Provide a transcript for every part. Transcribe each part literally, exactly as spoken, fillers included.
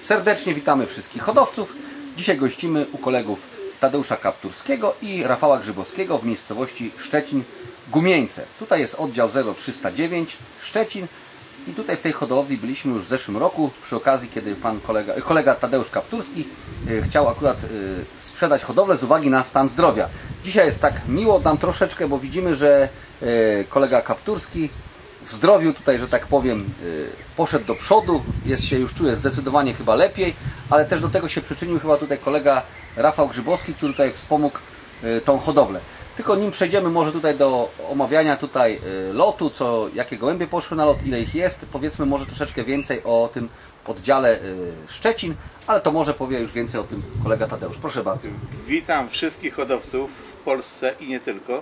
Serdecznie witamy wszystkich hodowców. Dzisiaj gościmy u kolegów Tadeusza Kapturskiego i Rafała Grzybowskiego w miejscowości Szczecin-Gumieńce. Tutaj jest oddział zero trzysta dziewięć Szczecin i tutaj w tej hodowli byliśmy już w zeszłym roku przy okazji, kiedy pan kolega, kolega Tadeusz Kapturski chciał akurat sprzedać hodowlę z uwagi na stan zdrowia. Dzisiaj jest tak miło nam troszeczkę, bo widzimy, że kolega Kapturski w zdrowiu tutaj, że tak powiem, poszedł do przodu, jest się już czuje zdecydowanie chyba lepiej, ale też do tego się przyczynił chyba tutaj kolega Rafał Grzybowski, który tutaj wspomógł tą hodowlę. Tylko nim przejdziemy może tutaj do omawiania tutaj lotu, co, jakie gołębie poszły na lot, ile ich jest, powiedzmy może troszeczkę więcej o tym oddziale Szczecin, ale to może powie już więcej o tym kolega Tadeusz. Proszę bardzo. Witam wszystkich hodowców w Polsce i nie tylko.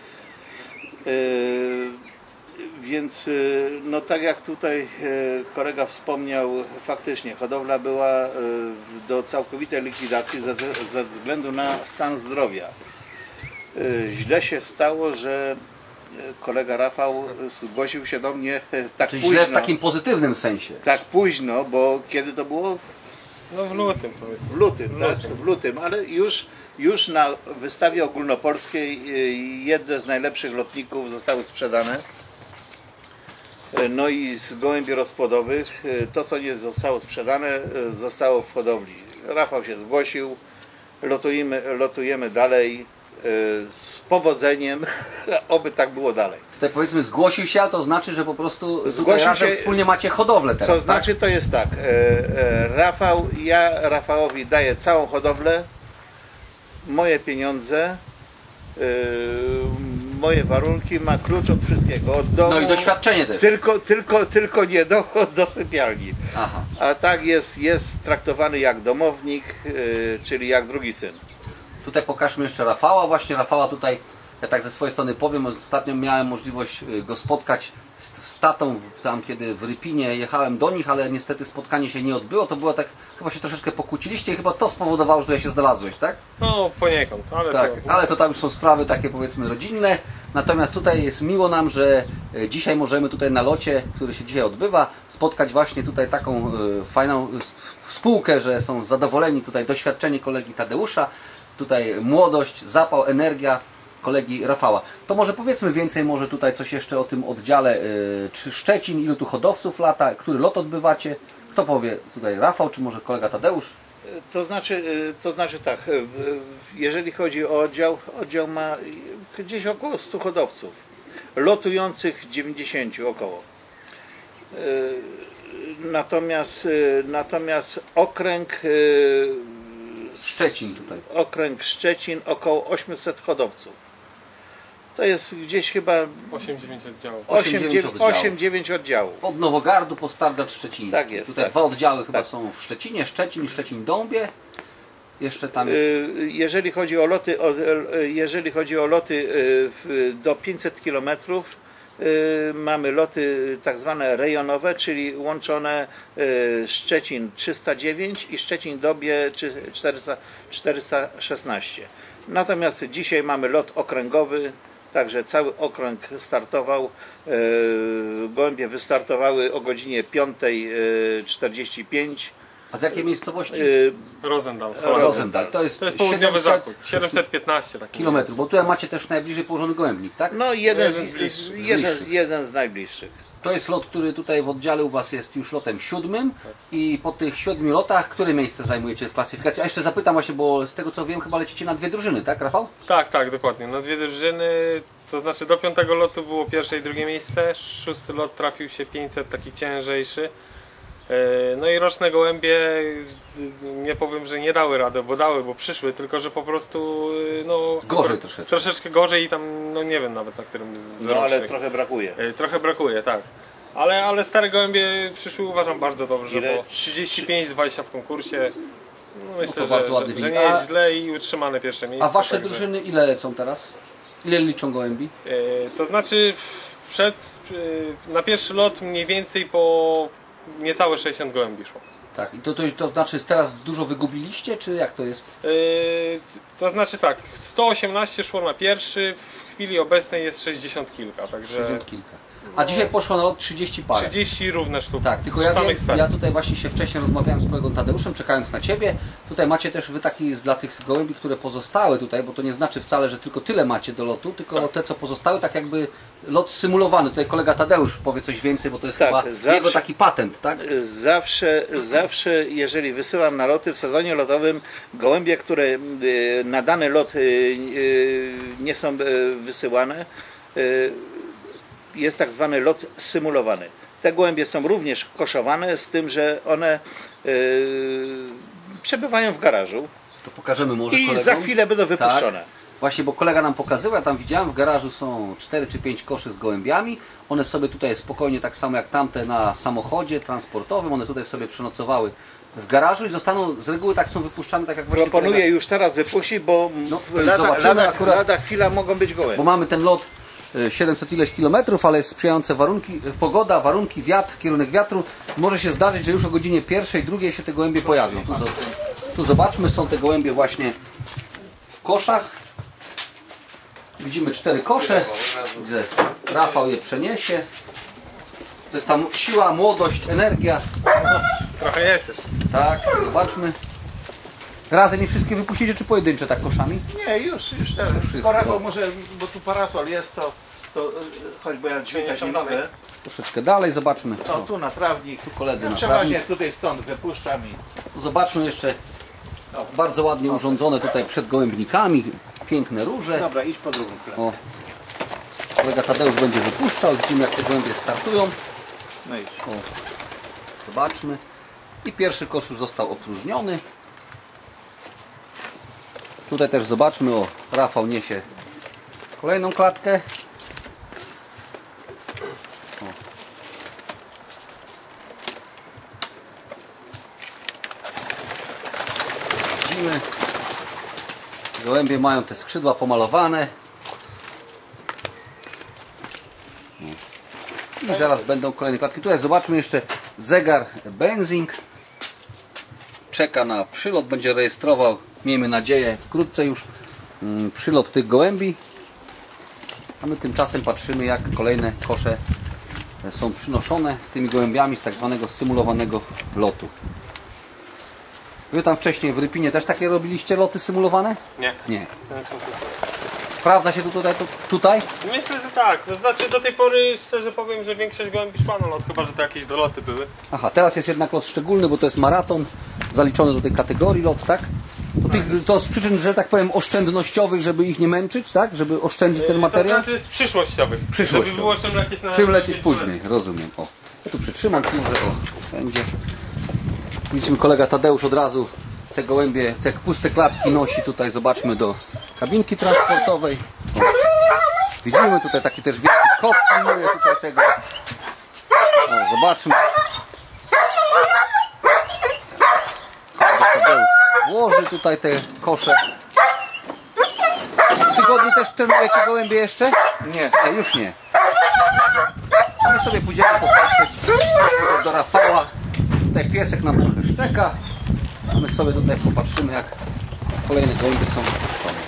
Yy... Więc no tak jak tutaj kolega wspomniał, faktycznie hodowla była do całkowitej likwidacji ze, ze względu na stan zdrowia. Źle się stało, że kolega Rafał zgłosił się do mnie tak Czyli późno. źle w takim pozytywnym sensie. Tak późno, bo kiedy to było? No w lutym. W lutym, w tak, lutym. w lutym, ale już, już na wystawie ogólnopolskiej jedne z najlepszych lotników zostały sprzedane. No i z gołębi rozpłodowych to, co nie zostało sprzedane, zostało w hodowli. Rafał się zgłosił, lotujemy, lotujemy dalej z powodzeniem, oby tak było dalej. Tutaj powiedzmy zgłosił się, a to znaczy, że po prostu tutaj Zgłosił razem się, wspólnie macie hodowlę teraz, to znaczy tak? to jest tak, Rafał, ja Rafałowi daję całą hodowlę, moje pieniądze, moje warunki, ma klucz od wszystkiego, od domu. No i doświadczenie też. Tylko, tylko, tylko nie do, do sypialni. Aha. A tak jest, jest traktowany jak domownik, yy, czyli jak drugi syn. Tutaj pokażmy jeszcze Rafała. Właśnie Rafała tutaj, ja tak ze swojej strony powiem, ostatnio miałem możliwość go spotkać z, z tatą, tam kiedy w Rypinie jechałem do nich, ale niestety spotkanie się nie odbyło. To było tak, chyba się troszeczkę pokłóciliście i chyba to spowodowało, że tutaj się znalazłeś, tak? No poniekąd, ale Tak, to... ale to tam już są sprawy takie powiedzmy rodzinne. Natomiast tutaj jest miło nam, że dzisiaj możemy tutaj na locie, który się dzisiaj odbywa, spotkać właśnie tutaj taką fajną spółkę, że są zadowoleni tutaj doświadczeni kolegi Tadeusza, tutaj młodość, zapał, energia kolegi Rafała. To może powiedzmy więcej może tutaj coś jeszcze o tym oddziale czy Szczecin, ilu tu hodowców lata, który lot odbywacie. Kto powie tutaj, Rafał czy może kolega Tadeusz? To znaczy, to znaczy tak, jeżeli chodzi o oddział, oddział ma gdzieś około stu hodowców, lotujących dziewięćdziesięciu około. Natomiast, natomiast okręg Szczecin tutaj. Okręg Szczecin około osiemset hodowców. To jest gdzieś chyba osiem dziewięć oddziałów. osiem dziewięć oddziałów. Od Nowogardu po Stargard Szczeciński. Tak jest. Tutaj tak. dwa oddziały chyba tak. są w Szczecinie, Szczecin i Szczecin-Dąbie. Jeszcze tam jest... Jeżeli chodzi o loty, jeżeli chodzi o loty do pięćset kilometrów, mamy loty tak zwane rejonowe, czyli łączone Szczecin trzysta dziewięć i Szczecin-Dąbie czterysta szesnaście. Natomiast dzisiaj mamy lot okręgowy, także cały okręg startował. Gołębie wystartowały o godzinie piątej czterdzieści pięć. A z jakiej miejscowości? Rosendal. Rosendal. To jest, To jest południowy zachód. siedemset piętnaście kilometrów, bo tutaj macie też najbliżej położony gołębnik, tak? No jeden, Jeden z z, bliższych. jeden, z, jeden z najbliższych. To jest lot, który tutaj w oddziale u Was jest już lotem siódmym i po tych siedmiu lotach, które miejsce zajmujecie w klasyfikacji? A jeszcze zapytam właśnie, bo z tego co wiem chyba lecicie na dwie drużyny, tak Rafał? Tak, tak, dokładnie. Na dwie drużyny, to znaczy do piątego lotu było pierwsze i drugie miejsce, szósty lot trafił się pięćset, taki ciężejszy. No i roczne gołębie, nie powiem, że nie dały rady, bo dały, bo przyszły, tylko że po prostu no... Gorzej troszeczkę. Troszeczkę gorzej i tam, no nie wiem nawet na którym z No ale rocznych. trochę brakuje. Trochę brakuje, tak. Ale, ale stare gołębie przyszły, uważam, bardzo dobrze, Ile? bo trzydzieści pięć dwadzieścia w konkursie. No myślę, to bardzo że, ładny że, że wynik. nie jest A- źle i utrzymane pierwsze miejsce. A Wasze także- drużyny ile lecą teraz? Ile liczą gołębi? E, to znaczy przed, e, na pierwszy lot mniej więcej po niecałe sześćdziesiąt gołębi szło. Tak, i to, to, to znaczy teraz dużo wygubiliście, czy jak to jest? E, to znaczy tak, sto osiemnaście szło na pierwszy, w chwili obecnej jest sześćdziesiąt kilka, także sześćdziesiąt kilka. A dzisiaj poszło na lot trzydzieści parę. trzydzieści równe sztuki. Tak, tylko z ja, samych wiem, stali. ja tutaj właśnie się wcześniej rozmawiałem z kolegą Tadeuszem, czekając na Ciebie. Tutaj macie też Wy taki dla tych gołębi, które pozostały tutaj, bo to nie znaczy wcale, że tylko tyle macie do lotu, tylko te, co pozostały, tak jakby lot symulowany. Tutaj kolega Tadeusz powie coś więcej, bo to jest Tak, chyba zawsze- jego taki patent, tak? Zawsze, zawsze, jeżeli wysyłam na loty w sezonie lotowym gołębie, które y, na dany lot y, y, nie są y, wysyłane, y, jest tak zwany lot symulowany. Te gołębie są również koszowane, z tym, że one y, przebywają w garażu To pokażemy może i kolegom. za chwilę będą wypuszczone. Tak. Właśnie, bo kolega nam pokazywał, ja tam widziałem, w garażu są cztery czy pięć koszy z gołębiami. One sobie tutaj spokojnie, tak samo jak tamte na samochodzie transportowym, one tutaj sobie przenocowały w garażu i zostaną, z reguły tak są wypuszczane, tak jak właśnie Proponuję kolega, już teraz wypuścić, bo No, w to już lada, zobaczymy lada, akurat. lada chwila mogą być gołębie. bo mamy ten lot y, siedemset ileś kilometrów, ale jest sprzyjające warunki, y, pogoda, warunki, wiatr, kierunek wiatru. Może się zdarzyć, że już o godzinie pierwszej, drugiej się te gołębie pojawią. Tu, zo- tu zobaczmy, są te gołębie właśnie w koszach. Widzimy cztery kosze. Widzę, Rafał je przeniesie. To jest tam siła, młodość, energia. Trochę jest jeszcze. Tak, zobaczmy. Razem je wszystkie wypuścicie, czy pojedyncze tak koszami? Nie, już, już teraz. wszystko. Parasol może, bo tu parasol jest, to, to choćby ja dźwigać Przeniesiemy nie dalej. mogę. Troszeczkę dalej, zobaczmy. O, O, tu na trawnik. Tu koledzy na przeważnie trawnik. tutaj stąd wypuszczam i... Zobaczmy jeszcze bardzo ładnie urządzone tutaj przed gołębnikami. Piękne róże. Dobra, idź po drugą klatę. O, kolega Tadeusz będzie wypuszczał. Widzimy, jak te gołębie startują. No idź. O, zobaczmy. I pierwszy kosz już został opróżniony. Tutaj też zobaczmy, o, Rafał niesie kolejną klatkę. O. Widzimy, gołębie mają te skrzydła pomalowane. I zaraz będą kolejne klatki. Tutaj zobaczmy jeszcze zegar Benzing. Czeka na przylot, będzie rejestrował, miejmy nadzieję, wkrótce już mm, przylot tych gołębi. A my tymczasem patrzymy, jak kolejne kosze są przynoszone z tymi gołębiami z tak zwanego symulowanego lotu. Wy tam wcześniej w Rypinie też takie robiliście loty symulowane? Nie. Nie. Sprawdza się to tutaj? To, tutaj? Myślę, że tak. To znaczy do tej pory szczerze powiem, że większość gołębi szła na lot, chyba że to jakieś doloty były. Aha, teraz jest jednak lot szczególny, bo to jest maraton, zaliczony do tej kategorii lot, tak? To, tych, to z przyczyn, że tak powiem, oszczędnościowych, żeby ich nie męczyć, tak? Żeby oszczędzić ten materiał? To znaczy z przyszłościowych. Przyszłościowych. Żeby było czym lecieć na... Czym lecieć później, rozumiem. O, ja tu przytrzymam, tu może, o, będzie. Widzimy, kolega Tadeusz od razu te gołębie, te puste klatki nosi tutaj, zobaczmy, do kabinki transportowej. O. Widzimy tutaj taki też wielki kot pilnuje tutaj tego. O, zobaczmy. Kolega Tadeusz włoży tutaj te kosze. W tygodniu też trenujecie gołębie jeszcze? Nie. Nie, już nie. A my sobie pójdziemy popatrzeć do Rafała. Tutaj piesek nam trochę szczeka. A my sobie tutaj popatrzymy, jak kolejne gołębie są wypuszczone.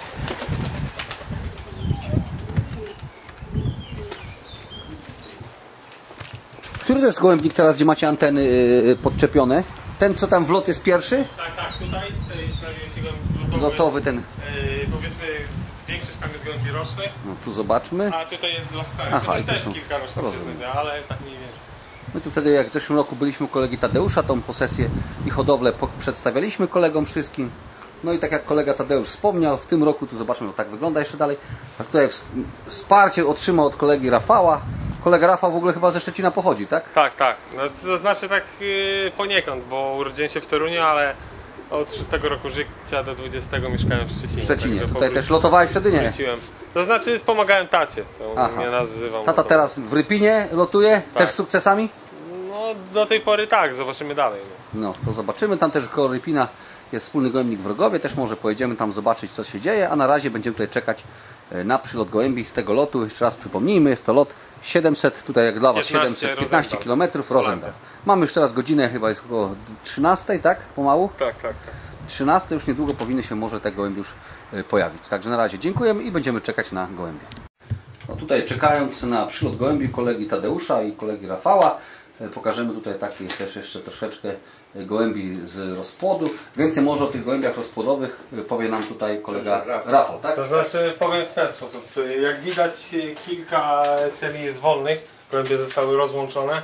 Który to jest gołębnik teraz, gdzie macie anteny yy, podczepione? Ten, co tam w lot jest pierwszy? Tak, tak, tutaj, tutaj znajduje się gołębi lotowy. Lotowy ten. Yy, powiedzmy, większość tam jest gołębi rocznych, No, tu zobaczmy. a tutaj jest dla starych. Aha, to i tu też są- kilka rocznych rozumiem. się znajdzie, ale tak mniej więcej. My tu wtedy, jak w zeszłym roku byliśmy u kolegi Tadeusza, tą posesję i hodowlę po- przedstawialiśmy kolegom wszystkim. No i tak jak kolega Tadeusz wspomniał, w tym roku, tu zobaczmy, jak tak wygląda jeszcze dalej. A tutaj ws- wsparcie otrzymał od kolegi Rafała. Kolega Rafał w ogóle chyba ze Szczecina pochodzi, tak? Tak, tak. No, to znaczy tak yy, poniekąd, bo urodziłem się w Toruniu, ale od szóstego roku życia do dwudziestego mieszkałem w Szczecinie. W Szczecinie. także Tutaj powró- też lotowałeś wtedy, nie? wróciłem. To znaczy pomagałem tacie, to Aha. nie nazywam. Tata go. teraz w Rypinie lotuje, Tak. też z sukcesami? No do tej pory tak, zobaczymy dalej. No. No, to zobaczymy. Tam też koło Rypina jest wspólny gołębnik w Rogowie, też może pojedziemy tam zobaczyć, co się dzieje, a na razie będziemy tutaj czekać e, na przylot gołębi z tego lotu. Jeszcze raz przypomnijmy, jest to lot siedemset, tutaj jak dla Was piętnaście, siedemset piętnaście kilometrów, Rosendal. Rozental. Mamy już teraz godzinę, chyba jest około trzynastej, tak? Pomału? Tak, tak, tak. trzynaste już niedługo powinny się może te gołębie już pojawić. Także na razie dziękujemy i będziemy czekać na gołębie. No tutaj czekając na przylot gołębi kolegi Tadeusza i kolegi Rafała, pokażemy tutaj takie też jeszcze troszeczkę gołębi z rozpłodu. Więcej może o tych gołębiach rozpłodowych powie nam tutaj kolega Rafał, tak? To znaczy powiem w ten sposób. Jak widać kilka celi jest wolnych, gołębie zostały rozłączone.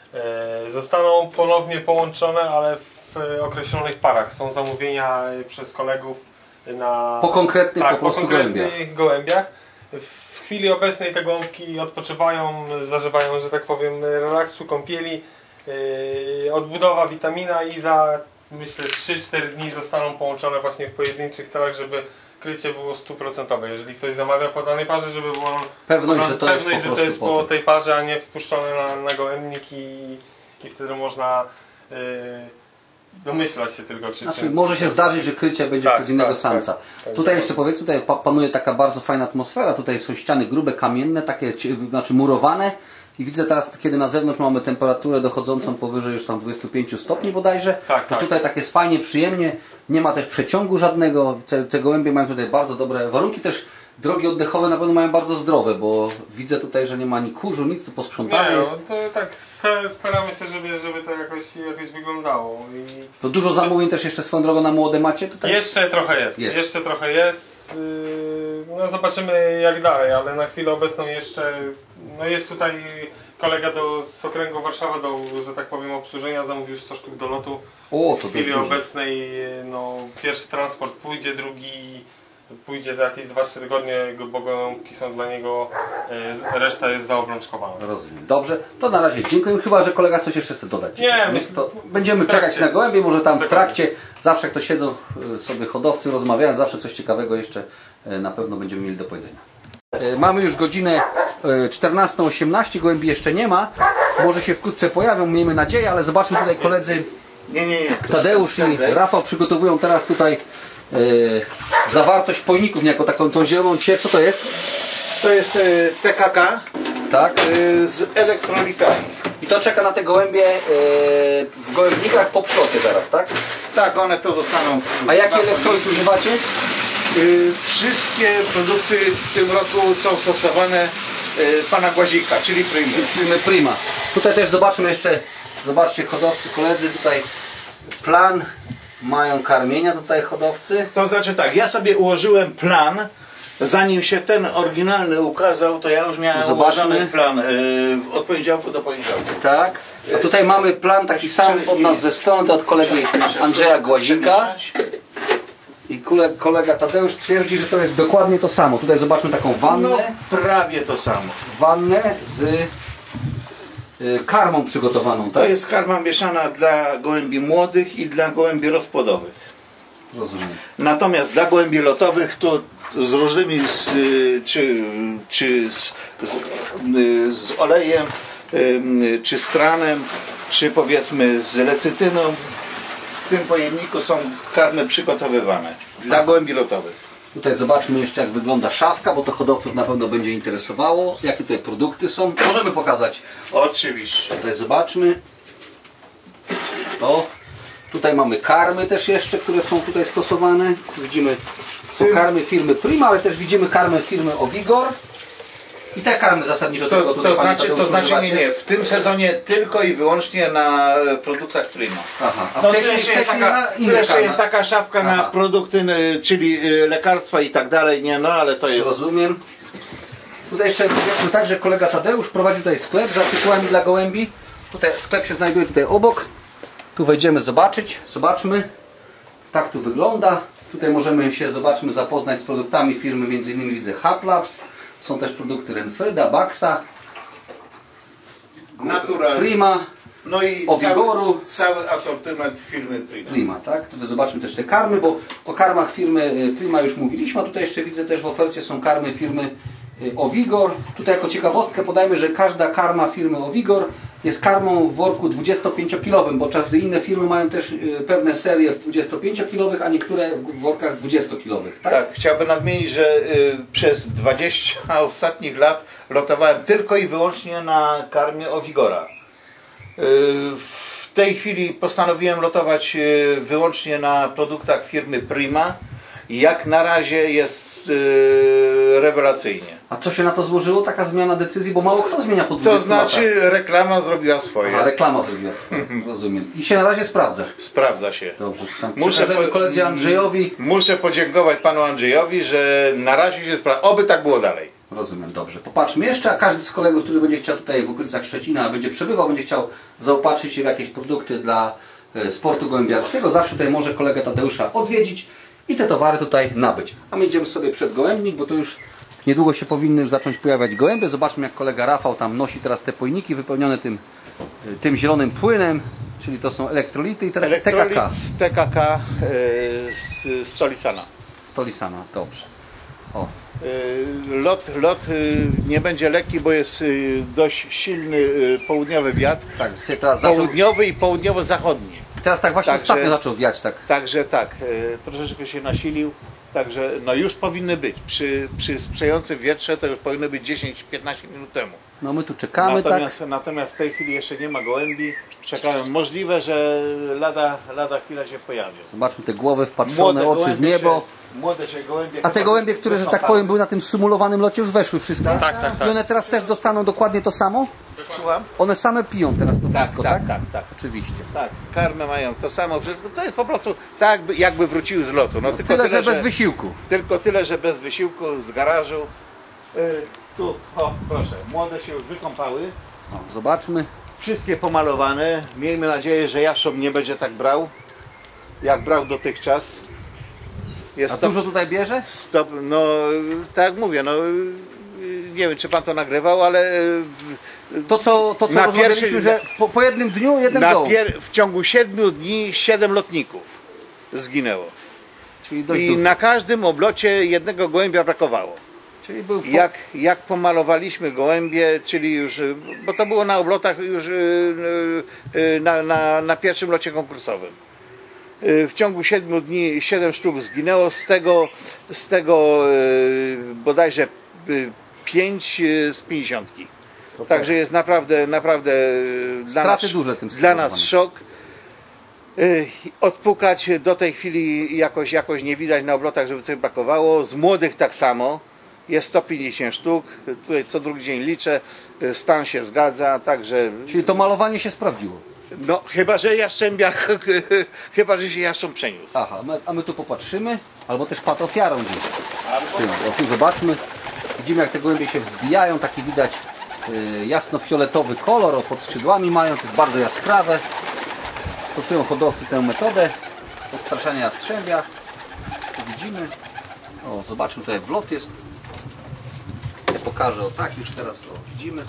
Zostaną ponownie połączone, ale w określonych parach. Są zamówienia przez kolegów na... Po konkretnych tak, po prostu po konkretnych gołębiach. gołębiach. W chwili obecnej te gołąbki odpoczywają, zażywają, że tak powiem, relaksu, kąpieli, yy, odbudowa, witamina i za myślę trzy cztery dni zostaną połączone właśnie w pojedynczych celach, żeby krycie było stuprocentowe. Jeżeli ktoś zamawia po danej parze, żeby było pewność, że to pewność, jest po, że to jest po po tej parze, a nie wpuszczone na, na gołębnik i, i wtedy można yy, domyślać się tylko, czy... Znaczy, czy może się zdarzyć, że krycie będzie tak, przez innego tak, samca. tak, tak, tutaj tak. jeszcze powiedzmy, tutaj panuje taka bardzo fajna atmosfera. Tutaj są ściany grube, kamienne, takie znaczy murowane. I widzę teraz, kiedy na zewnątrz mamy temperaturę dochodzącą powyżej już tam dwudziestu pięciu stopni bodajże, tak, to tak. tutaj tak jest fajnie, przyjemnie. Nie ma też przeciągu żadnego. Te, te gołębie mają tutaj bardzo dobre warunki. Też drogi oddechowe na pewno mają bardzo zdrowe, bo widzę tutaj, że nie ma ani kurzu, nic, posprzątane nie, jest. no, to tak staramy się, żeby, żeby to jakoś, jakoś wyglądało. I To dużo zamówień też jeszcze swoją drogą na młode macie tutaj? jeszcze trochę jest, jest. jeszcze trochę jest. Yy, No zobaczymy jak dalej, ale na chwilę obecną jeszcze no jest tutaj kolega do, z okręgu Warszawa do, że tak powiem, obsłużenia, zamówił sto sztuk do lotu. O, to w chwili dość dużo. obecnej no, pierwszy transport pójdzie, drugi pójdzie za jakieś dwa trzy tygodnie, bo gołąbki są dla niego, yy, reszta jest zaobrączkowana. Rozumiem. Dobrze, to na razie dziękuję. Chyba że kolega coś jeszcze chce dodać. Nie, My myślę- to będziemy w trakcie. czekać na gołębie, może tam w Dokładnie. trakcie, zawsze jak to siedzą y, sobie hodowcy, rozmawiają, zawsze coś ciekawego jeszcze y, na pewno będziemy mieli do powiedzenia. Y, Mamy już godzinę y, czternastą osiemnaście, gołębi jeszcze nie ma. Może się wkrótce pojawią, miejmy nadzieję, ale zobaczmy tutaj koledzy Nie, nie, nie. Tadeusz i Rafał przygotowują teraz tutaj y, zawartość pojników, niejako taką tą zieloną ciecz. Co to jest? To jest e, T K K Tak? e, z elektrolitami. I to czeka na te gołębie y, w gołębnikach po pszczocie zaraz, tak? Tak, one to dostaną. A jaki elektrolit używacie? Y, Wszystkie produkty w tym roku są stosowane y, pana Głazika, czyli Primy. Firmy Prima. Tutaj też zobaczmy jeszcze, zobaczcie hodowcy, koledzy, tutaj plan mają karmienia tutaj hodowcy. To znaczy tak, ja sobie ułożyłem plan, zanim się ten oryginalny ukazał, to ja już miałem Zobaczmy. ułożony plan y, od poniedziałku do poniedziałku. Tak. A tutaj mamy plan taki sam od nas ze strony, to od kolegi Andrzeja Głazika. I kole- kolega Tadeusz twierdzi, że to jest dokładnie to samo. Tutaj zobaczmy taką No wannę. prawie to samo. Wannę z y, karmą przygotowaną, To tak? jest karma mieszana dla gołębi młodych i dla gołębi rozpłodowych. Rozumiem. Natomiast dla gołębi lotowych to z różnymi z, y, czy, czy z, z, y, z olejem, y, czy z tranem, czy powiedzmy z lecytyną. W tym pojemniku są karmy przygotowywane dla gołębi lotowych. Tutaj zobaczmy jeszcze, jak wygląda szafka, bo to hodowców na pewno będzie interesowało. Jakie tutaj produkty są. Możemy pokazać. Oczywiście. Tutaj zobaczmy. O, tutaj mamy karmy też jeszcze, które są tutaj stosowane. Widzimy, są karmy firmy Prima, ale też widzimy karmy firmy Ovigor. I te karmy zasadniczo tylko To, tutaj to pani znaczy, to Tadeusz znaczy nie, używacie? nie, w tym sezonie tylko i wyłącznie na produktach Prima. Aha, a No, wcześniej, tu jeszcze jest wcześniej taka, na tu inne jeszcze karmy. jest taka szafka na Aha. produkty, y, czyli y, lekarstwa i tak dalej, nie, no ale to jest... Rozumiem. Tutaj jeszcze powiedzmy tak, że kolega Tadeusz prowadzi tutaj sklep z artykułami dla gołębi. Tutaj sklep się znajduje tutaj obok. Tu wejdziemy zobaczyć. Zobaczmy. Tak tu wygląda. Tutaj możemy się, zobaczmy, zapoznać z produktami firmy, między innymi widzę Haplabs. Są też produkty Renfreda, Baxa, Natural. Prima. No i Ovigoru. cały, cały asortyment firmy Prima. Prima, tak? Tutaj zobaczmy też te karmy, bo o karmach firmy y, Prima już mówiliśmy, a tutaj jeszcze widzę też w ofercie są karmy firmy y, Ovigor. Tutaj jako ciekawostkę podajmy, że każda karma firmy Ovigor jest karmą w worku dwudziestopięciokilowym, bo czasem inne firmy mają też y, pewne serie w dwudziestopięciokilowych, a niektóre w workach dwudziestokilowych, tak? Tak, chciałbym nadmienić, że y, przez dwadzieścia ostatnich lat lotowałem tylko i wyłącznie na karmie Ovigora. Y, w tej chwili postanowiłem lotować e, wyłącznie na produktach firmy Prima. Jak na razie jest e, rewelacyjnie. A co się na to złożyło, taka zmiana decyzji? Bo mało kto zmienia po dwudziestu To znaczy latach. reklama zrobiła swoje. A reklama zrobiła swoje, rozumiem. I się na razie sprawdza. Sprawdza się. Dobrze, tam Muszę przekażemy po- koledze Andrzejowi. Muszę podziękować panu Andrzejowi, że na razie się sprawdza. Oby tak było dalej. Rozumiem, dobrze. Popatrzmy jeszcze, a każdy z kolegów, który będzie chciał tutaj w okolicach Szczecina, będzie przebywał, będzie chciał zaopatrzyć się w jakieś produkty dla e, sportu gołębiarskiego, zawsze tutaj może kolegę Tadeusza odwiedzić i te towary tutaj nabyć. A my idziemy sobie przed gołębnik, bo to już niedługo się powinny już zacząć pojawiać gołębie. Zobaczmy, jak kolega Rafał tam nosi teraz te pojniki wypełnione tym, e, tym zielonym płynem, czyli to są elektrolity i te T K Elektrolit K. z T K K e, z Stolisana. Stolisana, dobrze. O, E, Lot, lot e, nie będzie lekki, bo jest e, dość silny e, południowy wiatr. tak, teraz zaczął, Południowy i południowo-zachodni. teraz tak właśnie Także- ostatnio zaczął wiać, tak. Także tak, e, troszeczkę się nasilił. Także no już powinny być. Przy, przy sprzyjającym wietrze to już powinny być dziesięć piętnaście minut temu. No my tu czekamy, Natomiast, tak. natomiast w tej chwili jeszcze nie ma gołębi. Czekałem. Możliwe, że lada, lada chwila się pojawią. Zobaczmy te głowy wpatrzone, oczy w gołębie niebo. Się, młode się gołębie. A te gołębie, które, że tak powiem, były na tym symulowanym locie, już weszły wszystkie? Tak, tak, tak. I one teraz też dostaną dokładnie to samo? Słucham? One same piją teraz to Tak, wszystko, tak, tak? tak, tak. Oczywiście. Tak, karmę mają to samo wszystko. To jest po prostu tak, jakby, jakby wróciły z lotu. No, tylko Tyle, że bez wysiłku. Tylko tyle, że bez wysiłku, z garażu. Y, tu, o proszę, młode się już wykąpały. O, zobaczmy. Wszystkie pomalowane. Miejmy nadzieję, że jastrząb nie będzie tak brał, jak brał dotychczas. Jest A stop, dużo tutaj bierze? stop, no tak jak mówię, no nie wiem, czy pan to nagrywał, ale To co, to, co Na rozmawialiśmy, pierwszy- że po, po jednym dniu jeden na gołąb. pier- w ciągu siedmiu dni siedem lotników zginęło. Czyli dość I dużo. na każdym oblocie jednego gołębia brakowało. Czyli był po... Jak, jak pomalowaliśmy gołębie, czyli już, y, bo to było na oblotach już y, y, y, na, na, na pierwszym locie konkursowym. Y, W ciągu siedmiu dni siedem sztuk zginęło, z tego, z tego y, bodajże y, pięć y, z pięćdziesiątki. Także jest naprawdę, naprawdę y, dla Straty nas, duże tym dla nas spowodowane. szok. Y, Odpukać do tej chwili jakoś, jakoś nie widać na oblotach, żeby coś brakowało. Z młodych tak samo. Jest sto pięćdziesiąt sztuk. Tutaj co drugi dzień liczę. Y, Stan się zgadza, także Czyli to malowanie się sprawdziło. no chyba, że jaszczębia chyba, że się jaszcząb przeniósł. Aha, my, a my tu popatrzymy, albo też padł ofiarą gdzieś. Czyli, o, tu zobaczmy. Widzimy, jak te gołębie się wzbijają, taki widać y, jasno-fioletowy kolor, o, pod skrzydłami mają, to jest bardzo jaskrawe. Stosują hodowcy tę metodę odstraszania jastrzębia. Tu widzimy. O, zobaczmy, tutaj wlot jest. Ja pokażę, o tak, już teraz to widzimy.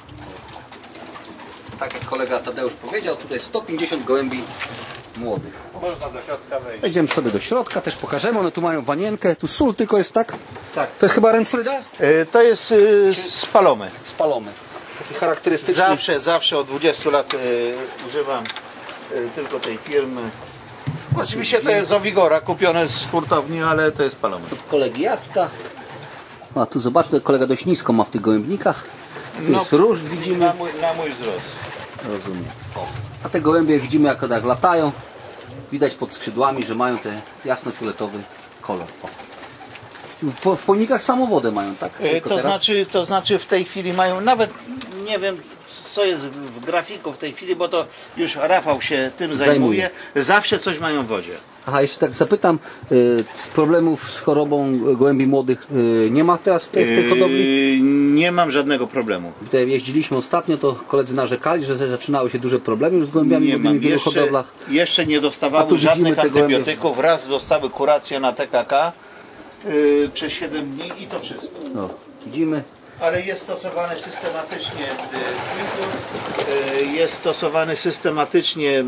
O, tak jak kolega Tadeusz powiedział, tutaj sto pięćdziesiąt gołębi młodych. Można do środka wejść. Wejdziemy sobie do środka, też pokażemy. One tu mają wanienkę, tu sól tylko jest, tak? Tak. To jest chyba Renfryda? Y, To jest y, spalone. Spalony. Taki charakterystyczny. Zawsze, zawsze od dwudziestu lat y, używam y, tylko tej firmy. Oczywiście to jest z Owigora, kupione z hurtowni, ale to jest spalone. Kolegi Jacka. A tu zobacz, tutaj kolega dość nisko ma w tych gołębnikach. Tu No, jest różdż, widzimy. Na mój, na mój wzrost. Rozumiem. O. A te gołębie widzimy, jak, jak latają. Widać pod skrzydłami, że mają ten jasno-fioletowy kolor. O. W, w pojemnikach samą mają, tak? Y, Tylko To teraz- znaczy, to znaczy w tej chwili mają, nawet nie wiem co jest w grafiku w tej chwili, bo to już Rafał się tym zajmuje. Zajmuje. Zawsze coś mają w wodzie. Aha, jeszcze tak zapytam, y, z problemów z chorobą gołębi młodych y, nie ma teraz w tej, w tej hodowli? Yy, nie mam żadnego problemu. Tutaj jeździliśmy ostatnio, to koledzy narzekali, że zaczynały się duże problemy już z gołębiami Nie młodymi mam. w wielu Jeszcze, hodowlach. jeszcze nie A tu dostawały widzimy żadnych te gołębie. antybiotyków. Raz dostały kurację na T K K yy, przez siedem dni i to wszystko. No, widzimy. Ale jest stosowany systematycznie y, Quintur, y, jest stosowany systematycznie y,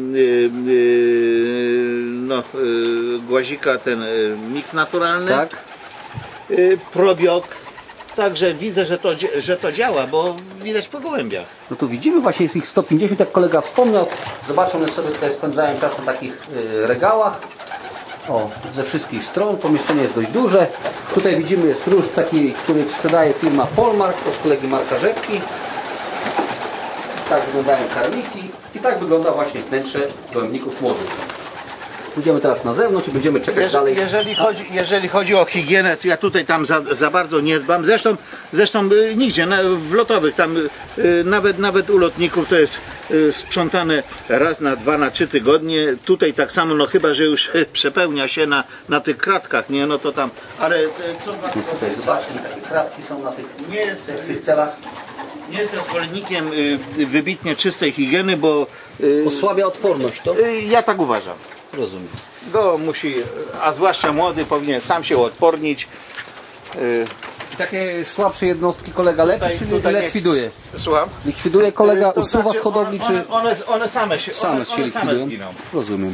y, no, y, głazika, ten y, miks naturalny, Tak? y, probiok. Także widzę, że to, dzia- że to działa, bo widać po gołębiach. No tu widzimy, właśnie jest ich sto pięćdziesiąt, jak kolega wspomniał. Zobaczą, one sobie tutaj spędzają czas na takich y, regałach. O, ze wszystkich stron, pomieszczenie jest dość duże. Tutaj widzimy, jest róż taki, który sprzedaje firma Polmark od kolegi Marka Rzepki. Tak wyglądają karmiki. I I tak wygląda właśnie wnętrze gołębników młodych. Pójdziemy teraz na zewnątrz i będziemy czekać Jeż, dalej. Jeżeli chodzi, jeżeli chodzi o higienę, to ja tutaj tam za, za bardzo nie dbam. Zresztą, zresztą y, nigdzie, na, w lotowych, tam y, nawet, nawet u lotników to jest y, sprzątane raz na dwa, na trzy tygodnie. Tutaj tak samo, no chyba, że już y, przepełnia się na, na tych kratkach, nie, no to tam, ale y, co dwa No tutaj zobaczmy, takie kratki są na tych, nie jest, w tych celach. nie jestem zwolennikiem y, wybitnie czystej higieny, bo y, Osłabia odporność to? y, ja tak uważam. Rozumiem. Go musi, a zwłaszcza młody, powinien sam się odpornić. Y, I takie słabsze jednostki kolega leczy, Tutaj- czy tutaj nie- likwiduje? Słucham? Likwiduje kolega, To usuwa znaczy, z hodowli, one, czy one, one same się, same one, się one same likwidują? zginą. Rozumiem.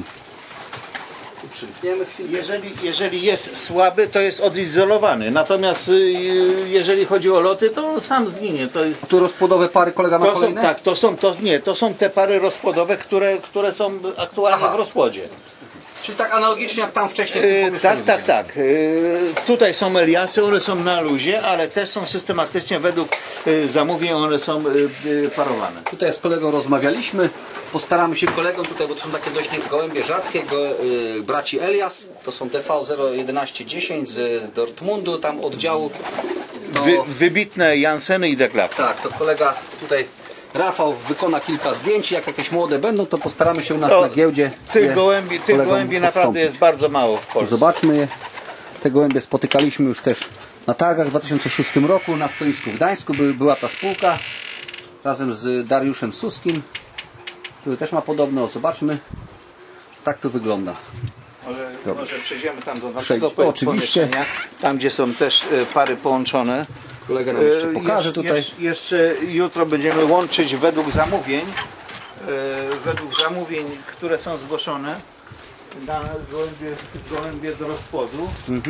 Tu przymkniemy chwilkę. Jeżeli, jeżeli jest słaby, to jest odizolowany. Natomiast y, jeżeli chodzi o loty, to sam zginie. To, jest, Tu rozpłodowe pary kolega ma to są, kolejne? tak, to są, to, nie, to są te pary rozpłodowe, które, które są aktualnie Aha. w rozpłodzie. Czyli tak analogicznie jak tam wcześniej w tym Y, pomieszczeniu tak, tak, widziałem. tak. Y, tutaj są Eliasy, one są na luzie, ale też są systematycznie według y, zamówień, one są y, y, parowane. Tutaj z kolegą rozmawialiśmy. Postaramy się kolegą tutaj, bo to są takie dość gołębie rzadkie, go, y, braci Elias. To są T V zero jedenaście dziesięć z Dortmundu, tam oddziału. No, Wy, wybitne Janseny i Deklap. tak, to kolega tutaj Rafał wykona kilka zdjęć. Jak jakieś młode będą, to postaramy się u nas To na giełdzie Tych je gołębi, tych kolegom gołębi naprawdę odstąpić. jest bardzo mało w Polsce. Zobaczmy je. Te gołębie spotykaliśmy już też na targach w dwa tysiące szóstym roku na stoisku w Gdańsku. By, była ta spółka razem z Dariuszem Suskim, który też ma podobne. O, zobaczmy. Tak to wygląda. Może, Dobrze. może przejdziemy tam do Przejdź. naszego O, oczywiście. pomieszczenia, tam gdzie są też e, pary połączone. Kolega nam jeszcze E, pokaże jesz- tutaj. jesz- Jeszcze jutro będziemy łączyć według zamówień, e, według zamówień, które są zgłoszone na gołębie, gołębie do rozpłodu.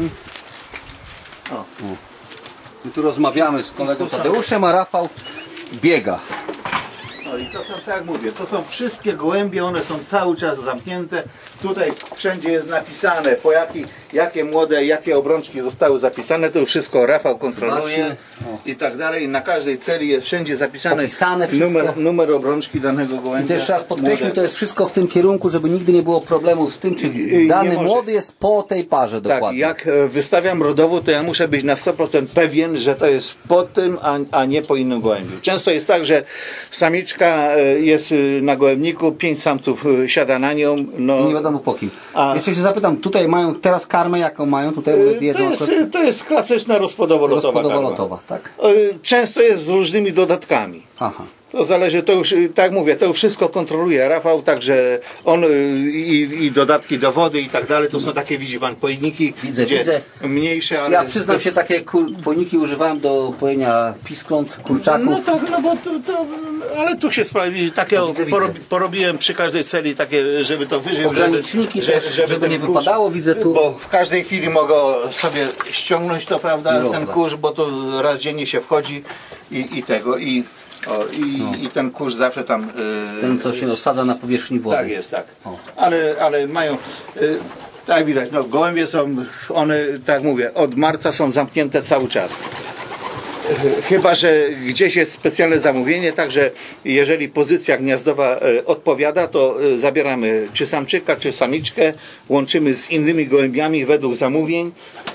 O, My tu rozmawiamy z kolegą Tadeuszem, a Rafał biega. no i to są, tak jak mówię, to są wszystkie gołębie, one są cały czas zamknięte. Tutaj wszędzie jest napisane, po jaki, jakie młode, jakie obrączki zostały zapisane, to wszystko Rafał kontroluje Zobaczmy. i tak dalej. I na każdej celi jest wszędzie zapisane Opisane wszystko. numer, numer obrączki danego gołębia. I to jeszcze raz podkreślił, młodego. to jest wszystko w tym kierunku, żeby nigdy nie było problemów z tym, czy nie dany może. młody jest po tej parze Tak, dokładnie. jak e, wystawiam rodowód, to ja muszę być na sto procent pewien, że to jest po tym, a, a nie po innym gołębiu. Często jest tak, że samiczka e, jest e, na gołębniku, pięć samców e, siada na nią. No, Nie wiadomo po kim. A- Jeszcze się zapytam, tutaj mają teraz karmę, jaką mają? Tutaj e, jedzą to, jest, akurat e, to jest klasyczna rozpłodowo-lotowa karma. rozpłodowo-lotowa, tak? E, Często jest z różnymi dodatkami. Aha. To zależy, to już, y, tak mówię, to wszystko kontroluje Rafał, także on y, i, i dodatki do wody i tak dalej, to są takie, widzi pan, pojniki, Widzę, gdzie widzę. mniejsze, ale... Ja przyznam się, takie kur, pojniki używałem do pojenia piskląt, kurczaków. No tak, no bo to, to ale tu się sprawi, takie No, widzę, porobi, widzę. porobiłem przy każdej celi takie, żeby to wyżył, Ograniczniki też, żeby ten nie kurz- wypadało, widzę tu. Bo w każdej chwili mogę sobie ściągnąć to, prawda, I ten rozlać. kurz, bo to raz dziennie się wchodzi i, i tego, i, o, i, i ten kurz zawsze tam... y, Ten, co się osadza na powierzchni wody. Tak jest, tak. O. Ale, ale mają, y, tak widać, no gołębie są, one, tak mówię, od marca są zamknięte cały czas. Y, Chyba że gdzieś jest specjalne zamówienie, także jeżeli pozycja gniazdowa y, odpowiada, to y, zabieramy czy samczyka, czy samiczkę, łączymy z innymi gołębiami według zamówień.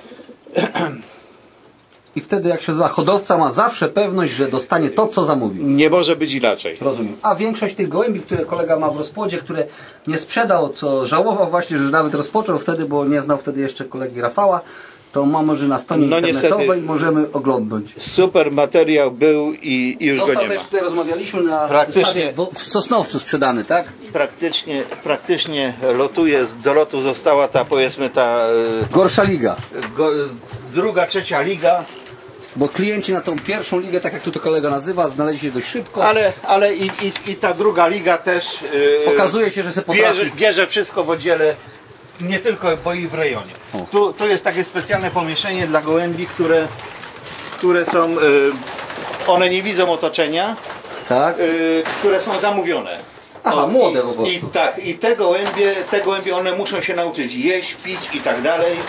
I wtedy, jak się zwa, hodowca ma zawsze pewność, że dostanie to, co zamówił. Nie może być inaczej. Rozumiem. A większość tych gołębi, które kolega ma w rozpłodzie, które nie sprzedał, co żałował właśnie, że nawet rozpoczął wtedy, bo nie znał wtedy jeszcze kolegi Rafała, to ma może na stronie No internetowej niestety. i możemy oglądnąć. Super materiał był i, i już go Został nie ma. też, tutaj rozmawialiśmy na Praktycznie- wystawie w, w Sosnowcu sprzedany, tak? Praktycznie, praktycznie lotuje, do lotu została ta, powiedzmy, ta y, Gorsza liga. go, druga, trzecia liga, Bo klienci na tą pierwszą ligę, tak jak tu to kolega nazywa, znaleźli się dość szybko. ale, ale i, i, i ta druga liga też y, Pokazuje się, że se bierze, potrafi. bierze wszystko w oddziale, nie tylko, bo i w rejonie. O. Tu, tu jest takie specjalne pomieszczenie dla gołębi, które, które są, y, one nie widzą otoczenia, Tak? y, które są zamówione. Aha, O, młode i, po prostu. I tak, i te gołębie, te gołębie, one muszą się nauczyć jeść, pić i tak dalej.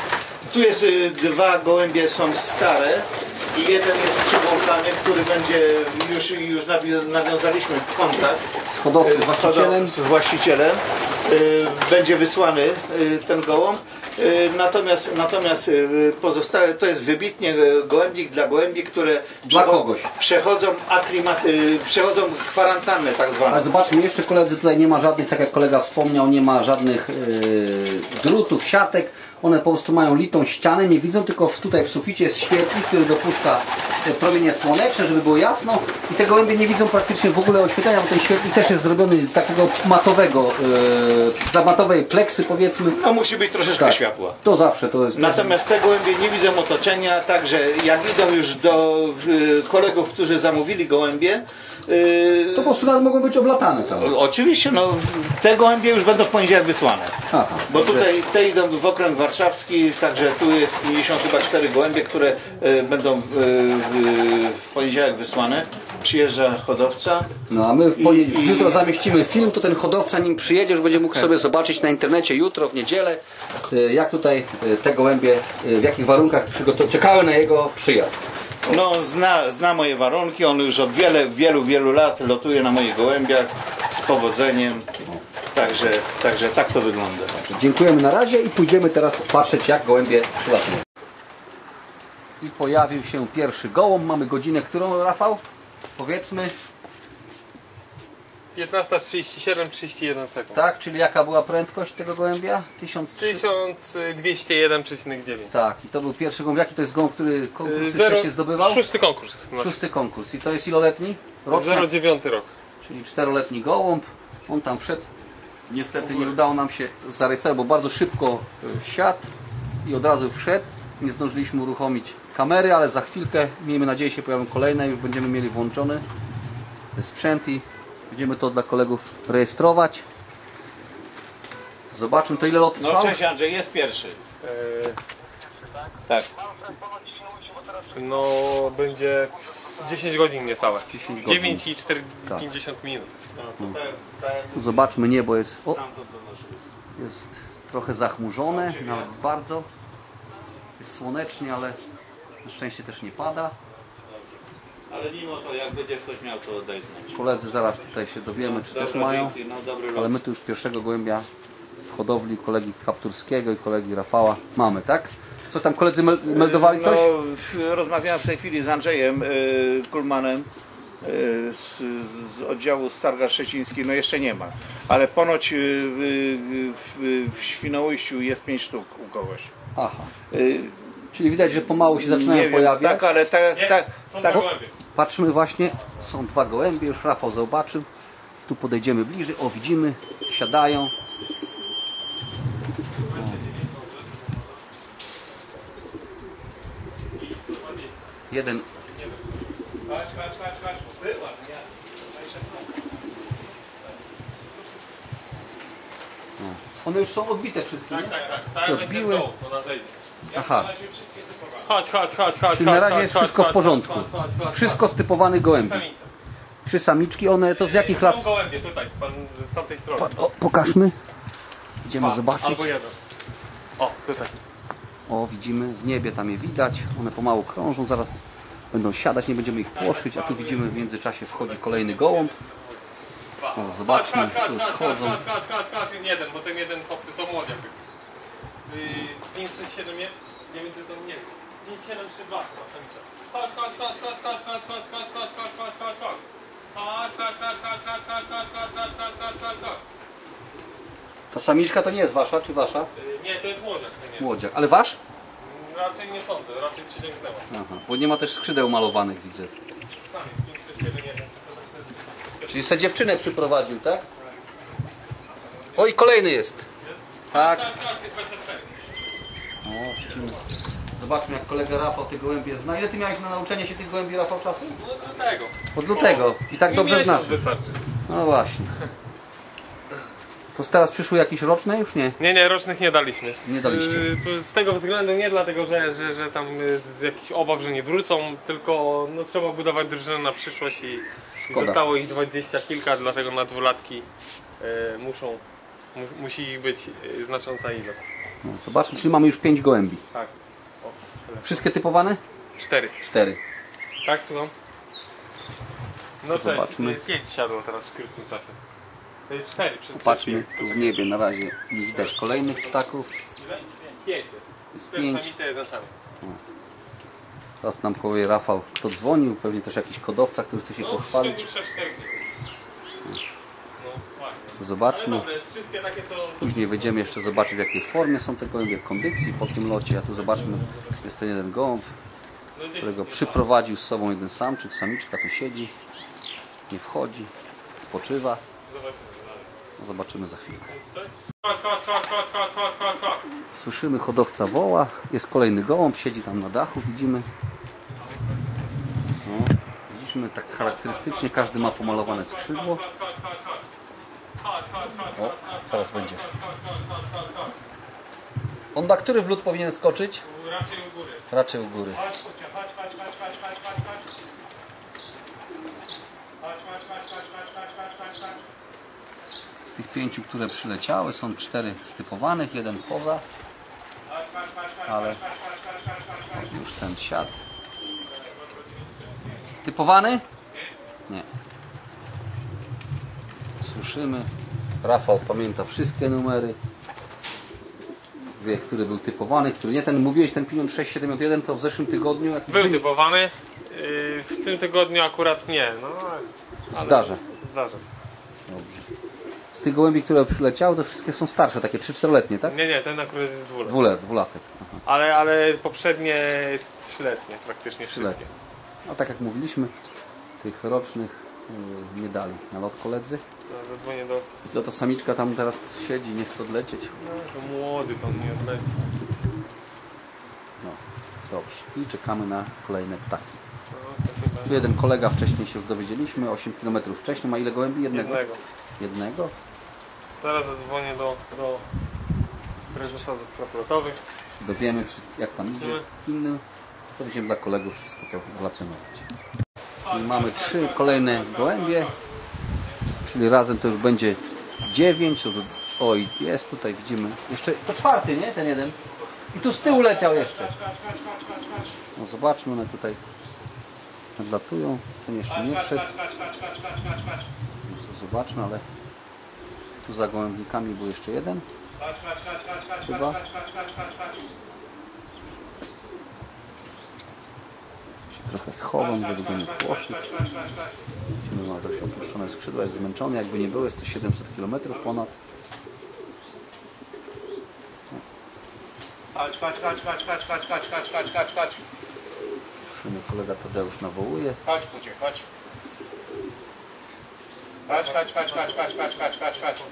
Tu jest y, dwa gołębie są stare i jeden jest przybłąkany, który będzie, już, już nawi- nawiązaliśmy kontakt Z hodowcą, z y, właścicielem. z właścicielem. Y, będzie wysłany y, ten gołąb. Y, Natomiast, natomiast y, pozostałe to jest wybitnie y, gołębik dla gołębi, które Dla przecho- kogoś. przechodzą, aklimat, y, przechodzą kwarantannę tak zwaną. Ale zobaczmy, jeszcze koledzy, tutaj nie ma żadnych, tak jak kolega wspomniał, nie ma żadnych yy, drutów, siatek. One po prostu mają litą ścianę, nie widzą, tylko w, tutaj w suficie jest świetlik, który dopuszcza e, promienie słoneczne, żeby było jasno. I te gołębie nie widzą praktycznie w ogóle oświetlenia, bo ten świetlik też jest zrobiony z takiego matowego, yy, za matowej pleksy powiedzmy. No musi być troszeczkę Tak. światła. To zawsze to jest. Natomiast te gołębie nie widzą otoczenia, także jak idą już do y, kolegów, którzy zamówili gołębie, y, To po prostu nawet mogą być oblatane tam. oczywiście no, te gołębie już będą w poniedziałek wysłane. Aha, Bo dobrze. tutaj te idą w okręg warszawski, także tu jest pięćdziesiąt chyba cztery gołębie, które y, będą y, y, w poniedziałek wysłane. Przyjeżdża hodowca. No a my w poni- I- i- jutro zamieścimy film, to ten hodowca nim przyjedzie, już będzie mógł sobie zobaczyć na internecie jutro, w niedzielę, y, jak tutaj y, te gołębie, y, w jakich warunkach przygotow- czekały na jego przyjazd. No, zna, zna moje warunki, on już od wiele, wielu, wielu lat lotuje na moich gołębiach z powodzeniem. Także, także tak to wygląda. Dziękujemy na razie i pójdziemy teraz patrzeć, jak gołębie przylatują. I pojawił się pierwszy gołąb. Mamy godzinę, którą, Rafał? Powiedzmy, piętnasta trzydzieści siedem, trzydzieści jeden sekund. tak, czyli jaka była prędkość tego gołębia? tysiąc trzy. tysiąc dwieście jeden przecinek dziewięć. Tak, i to był pierwszy gołąb. Jaki to jest gołąb, który konkursy Zero- wcześniej zdobywał? Szósty konkurs. No. Szósty konkurs. I to jest iloletni? Roczny? zero dziewiąty rok. Czyli czteroletni gołąb. On tam wszedł. Niestety nie udało nam się zarejestrować, bo bardzo szybko y, siadł i od razu wszedł. Nie zdążyliśmy uruchomić kamery, ale za chwilkę, miejmy nadzieję, się pojawią kolejne. Już będziemy mieli włączony sprzęt i będziemy to dla kolegów rejestrować. Zobaczmy, to ile lot No trwał? cześć Andrzej, jest pierwszy. E, Tak. no będzie dziesięć godzin niecałe. dziesięć godzin. dziewięć i Tak. pięćdziesiąt minut. Tu zobaczmy niebo jest, o, jest trochę zachmurzone, nawet bardzo. Jest słonecznie, ale na szczęście też nie pada. Ale mimo to, jak będziesz coś miał, to daj znać. Koledzy zaraz tutaj się dowiemy, czy też Dobra, mają. dzięki, no dobry lot. Ale my tu już pierwszego gołębia w hodowli kolegi Kapturskiego i kolegi Rafała mamy, tak? Co tam koledzy mel meldowali coś? No, rozmawiałem w tej chwili z Andrzejem y, Kulmanem y, z, z oddziału Stargard Szczeciński, no jeszcze nie ma, ale ponoć y, y, w, w Świnoujściu jest pięć sztuk u kogoś. Aha. Y, Czyli widać, że pomału się zaczynają nie wiem, pojawiać. tak, ale tak, tak, Są tak, dwa gołębie. Patrzymy właśnie, są dwa gołębie, już Rafał zobaczył. Tu podejdziemy bliżej, o widzimy, siadają. Jeden. O. One już są odbite wszystkie, nie? Tak, tak, tak. Się Tak, odbiły. ona zejdzie. Aha, Chodź, chodź, chodź, chodź. czyli na chodź, razie chodź, jest chodź, wszystko w chodź, porządku. chodź, chodź, chodź, Wszystko z typowanych gołębi. Samice. Trzy samiczki, one to z jakich lat? Są gołębie, tutaj, pan z tamtej strony. O, pokażmy. Idziemy Pa, zobaczyć. Albo jeden. O, tutaj. O, widzimy, w niebie tam je widać. One pomału krążą, zaraz będą siadać, nie będziemy ich płoszyć, a tu widzimy w międzyczasie wchodzi kolejny gołąb. O, zobaczmy, tu schodzą. Chodź, chodź, chodź, chodź, jeden, bo ten jeden są, to młody jakby. pięć, sześć, siedem, dziewięć, to nie wiem. pięć, siedem, trzy, dwa chyba samica. Chodź, chodź, chodź, chodź, chodź, chodź, chodź, chodź, chodź, chodź, chodź, chodź, chodź. Chodź, chodź, chodź, chodź, chodź, chodź, chodź, chodź, chodź, chodź, chodź, chodź, chodź. Ta samiczka to nie jest wasza, czy wasza? Nie, to jest młodziak, to nie. Młodziak. Ale wasz? Raczej nie sądzę, raczej przylęknęła. Aha, bo nie ma też skrzydeł malowanych, widzę. Samiec, pięć, sześć, siedem, jeden. Czyli se dziewczynę przyprowadził, tak? O, i kolejny jest. Tak. Chodź, chodź, dwadzieścia cztery. O, widzimy. Zobaczmy, jak kolega Rafał te gołębie zna. Ile ty miałeś na nauczenie się tych gołębi, Rafał, czasu? No do tego. Od lutego. I tak dobrze Miesiąc znasz. wystarczy. No właśnie. To teraz przyszły jakieś roczne? Już nie. Nie, nie, rocznych nie daliśmy. Z, Nie daliście. y, Z tego względu nie dlatego, że, że, że tam y, z jakichś obaw, że nie wrócą, tylko no, trzeba budować drużynę na przyszłość i, i Szkoda. zostało ich dwadzieścia kilka, dlatego na dwulatki y, muszą, mu, musi ich być y, znacząca ilość. No, zobaczmy, czyli mamy już pięć gołębi. Tak. O, Wszystkie typowane? cztery. Cztery. Tak, słucham? No cześć, Zobaczmy. pięć siadło teraz w krótkim czasie. To jest cztery przed Popatrzmy, tu w niebie na razie nie widać kolejnych ptaków. Pięć. Jest Cztery pięć. samice, jeden sam. Teraz nam powie Rafał, kto dzwonił, pewnie też jakiś hodowca, który chce się No, pochwalić. cztery, cztery. No, ładnie. To zobaczmy. Ale dobre, wszystkie takie co... Później wejdziemy jeszcze zobaczyć, w jakiej formie są te gołębie, w kondycji po tym locie. A tu zobaczmy, jest ten jeden gołąb, którego przyprowadził z sobą jeden samczyk, samiczka tu siedzi, nie wchodzi, spoczywa. No, zobaczymy za chwilkę. Chodź, chodź, chodź, chodź, chodź, chodź, chodź, chodź. Słyszymy, hodowca woła, jest kolejny gołąb, siedzi tam na dachu, widzimy. No, widzimy tak charakterystycznie, każdy ma pomalowane skrzydło. O, zaraz będzie. On na który wlód powinien skoczyć? Raczej u góry. Raczej u góry. Chodź, Kucia, chodź, chodź, chodź, chodź, chodź, chodź, chodź. Chodź, chodź, chodź, chodź, chodź, chodź, chodź, chodź, chodź. Z tych pięciu, które przyleciały, są cztery stypowanych, jeden poza, Chodź, chodź, chodź, chodź, ale chodź, chodź, chodź, chodź, chodź, chodź. już ten siadł. Typowany? Nie. Słyszymy. Rafał pamięta wszystkie numery. Wie, który był typowany, który nie. Ten mówiłeś, ten pieniądz sześć siedem jeden to w zeszłym tygodniu jakiś Był wynik typowany. Yy, w tym tygodniu akurat nie. No, ale zdarza. zdarza. Dobrze. Z tych gołębi, które przyleciały, to wszystkie są starsze, takie trzy czteroletnie, tak? Nie, nie, ten akurat jest dwuletni. Dwulet, dwulatek. Aha. Ale, ale poprzednie trzyletnie praktycznie Trzyletnie. wszystkie. No tak jak mówiliśmy, tych rocznych yy, nie dali na lot koledzy. No, zadzwonię do... Za ta samiczka tam teraz siedzi, nie chce odlecieć. No, to młody, to on nie odleci. No, dobrze. I czekamy na kolejne ptaki. No, to chyba Tu jeden kolega wcześniej się już dowiedzieliśmy, osiem kilometrów wcześniej. Ma ile gołębi? Jednego? jednego. Jednego? Zaraz zadzwonię do, do prezesa do spraw lotowych. Dowiemy, czy, jak tam idzie innym. To będziemy dla kolegów wszystko to relacjonować. I mamy trzy kolejne gołębie, czyli razem to już będzie dziewięć. Oj, jest tutaj, widzimy. Jeszcze to czwarty, nie? Ten jeden. I tu z tyłu leciał jeszcze. No zobaczmy, one tutaj nadlatują. Ten jeszcze nie wszedł. No to zobaczmy, ale tu za gołębnikami był jeszcze jeden. Chyba. Się trochę schowam, żeby go nie płoszyć. Widzimy, ma dość opuszczone skrzydła, jest zmęczony. Jakby nie było, jest to siedemset kilometrów ponad. Chodź, chodź, chodź, chodź, chodź, chodź, chodź, chodź, chodź, chodź, chodź. Słyszymy, kolega Tadeusz nawołuje. Chodź, Kucie, chodź. Chodź, chodź, chodź, chodź, chodź, chodź, chodź, chodź, chodź.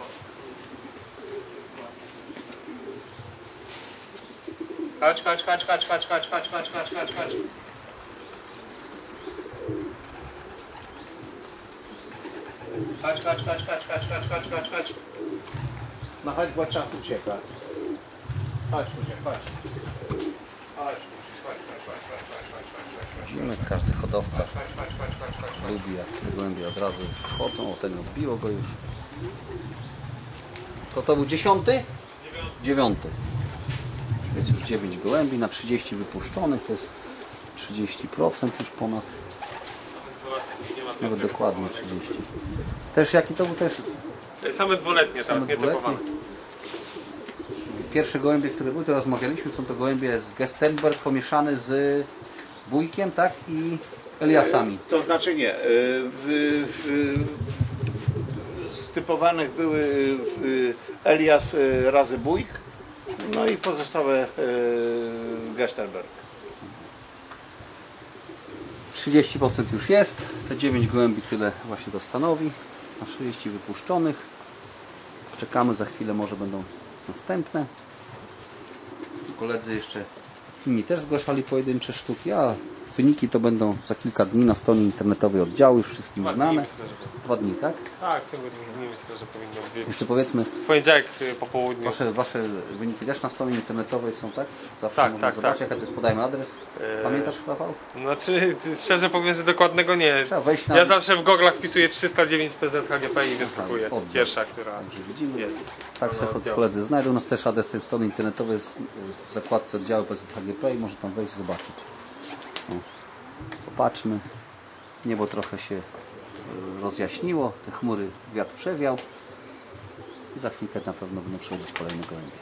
Chodź, chodź, chodź, chodź, chodź, chodź, chodź, chodź, chodź, chodź, chodź. Chodź, chodź, chodź, chodź, chodź, chodź, chodź, chodź, chodź. No chodź, bo czas ucieka. Chodź, Kucie, chodź. Chodź, Kucie, chodź, chodź, chodź, chodź, chodź, chodź, chodź, chodź. Widzimy, każdy hodowca Chodź, chodź, chodź, chodź, chodź, chodź. lubi, jak te gołębie od razu wchodzą. O, ten odbiło go już. To to był dziesiąty? Dziewiąty. Jest już dziewięć gołębi na trzydzieści wypuszczonych, to jest trzydzieści procent już ponad. Nawet dokładnie trzydzieści. Też jaki to był też? Same dwuletnie, Same tak, nie dwuletnie. typowane. Pierwsze gołębie, które były, to rozmawialiśmy, są to gołębie z Gestenberg pomieszane z Bójkiem, tak? I Eliasami. To znaczy nie. W, w, stypowanych były y, Elias y, razy Bójk, no i pozostałe y, Gestenberg. trzydzieści procent już jest. Te dziewięć gołębi tyle właśnie to stanowi. Na trzydzieści wypuszczonych. Czekamy, za chwilę może będą następne. Koledzy jeszcze inni też zgłaszali pojedyncze sztuki, a wyniki to będą za kilka dni na stronie internetowej oddziału, już wszystkim Dwa dni, znane. myślę, że będzie. Dwa dni, tak? Tak, w ciągu dwóch dni myślę, że powinno być. Jeszcze powiedzmy, W poniedziałek y, po południu. wasze, wasze wyniki też na stronie internetowej są, tak? Zawsze Tak, można tak, zobaczyć, tak. jaka to jest, podajmy adres. Eee, Pamiętasz, Rafał? Znaczy, szczerze powiem, że dokładnego nie. Trzeba wejść na... Ja zawsze w goglach wpisuję trzysta dziewięć P Z H G P i wyskakuje oddział. pierwsza, która Także widzimy. jest. Tak sobie oddział. koledzy znajdą. U nas też adres tej strony internetowej jest w zakładce oddziału P Z H G P i może tam wejść i zobaczyć. O. Popatrzmy. Niebo trochę się y, rozjaśniło, te chmury wiatr przewiał i za chwilkę na pewno będą przechodzić kolejne gołębie.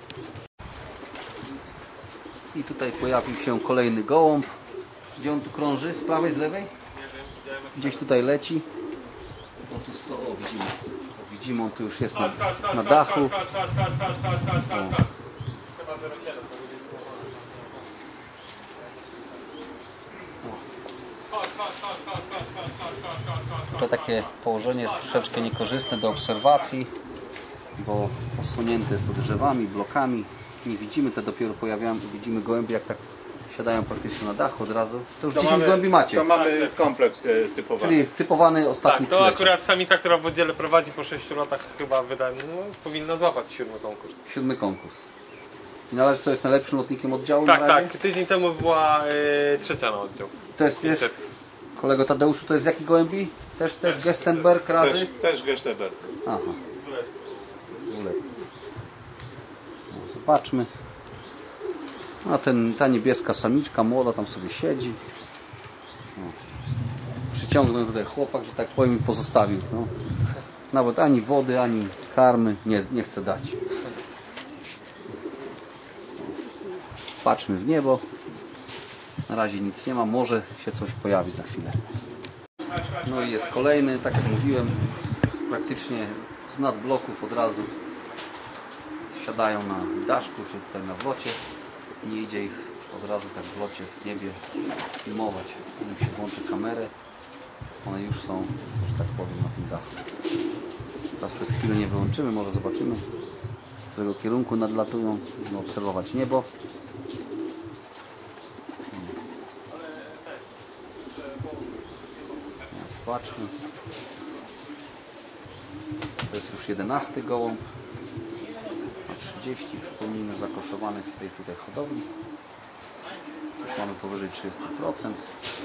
I tutaj pojawił się kolejny gołąb. Gdzie on tu krąży? Z prawej, z lewej? Gdzieś tutaj leci. O, tu sto, o, widzimy. O, widzimy, on tu już jest na, na dachu. Tutaj takie położenie jest troszeczkę niekorzystne do obserwacji, bo osłonięte jest to drzewami, blokami. Nie widzimy, te dopiero pojawiają, widzimy gołębie, jak tak siadają praktycznie na dachu od razu. To już To dziesięć mamy- gołębi macie, To mamy komplekt e, typowany. czyli typowany ostatni Tak, to przyleciał. akurat samica, która w oddziale prowadzi po sześciu latach chyba wydaje, no, powinna złapać siódmy konkurs. Siódmy konkurs. I należy, co jest najlepszym lotnikiem oddziału Tak, na razie? tak. Tydzień temu była y, trzecia na oddział. To jest, wiesz, kolego Tadeuszu, to jest z jaki gołębi? Też, też Gestenberg razy? Też, też Geszteberg. Aha. Ulepiej. No, zobaczmy. A ten, ta niebieska samiczka młoda tam sobie siedzi. No. Przyciągnął tutaj chłopak, że tak powiem, i pozostawił. No. Nawet ani wody, ani karmy nie, nie chce dać. Patrzmy w niebo. Na razie nic nie ma, może się coś pojawi za chwilę. No i jest kolejny, tak jak mówiłem, praktycznie z nadbloków od razu siadają na daszku, czy tutaj na wlocie. Nie idzie ich od razu tak w locie, w niebie sfilmować. Nim się włączy kamerę, one już są, że tak powiem, na tym dachu. Teraz przez chwilę nie wyłączymy, może zobaczymy, z którego kierunku nadlatują. Będziemy obserwować niebo. Zobaczmy. To jest już jedenasty gołąb. Na trzydzieści przypomnijmy zakoszowanych z tej tutaj hodowli. Już mamy powyżej trzydzieści procent.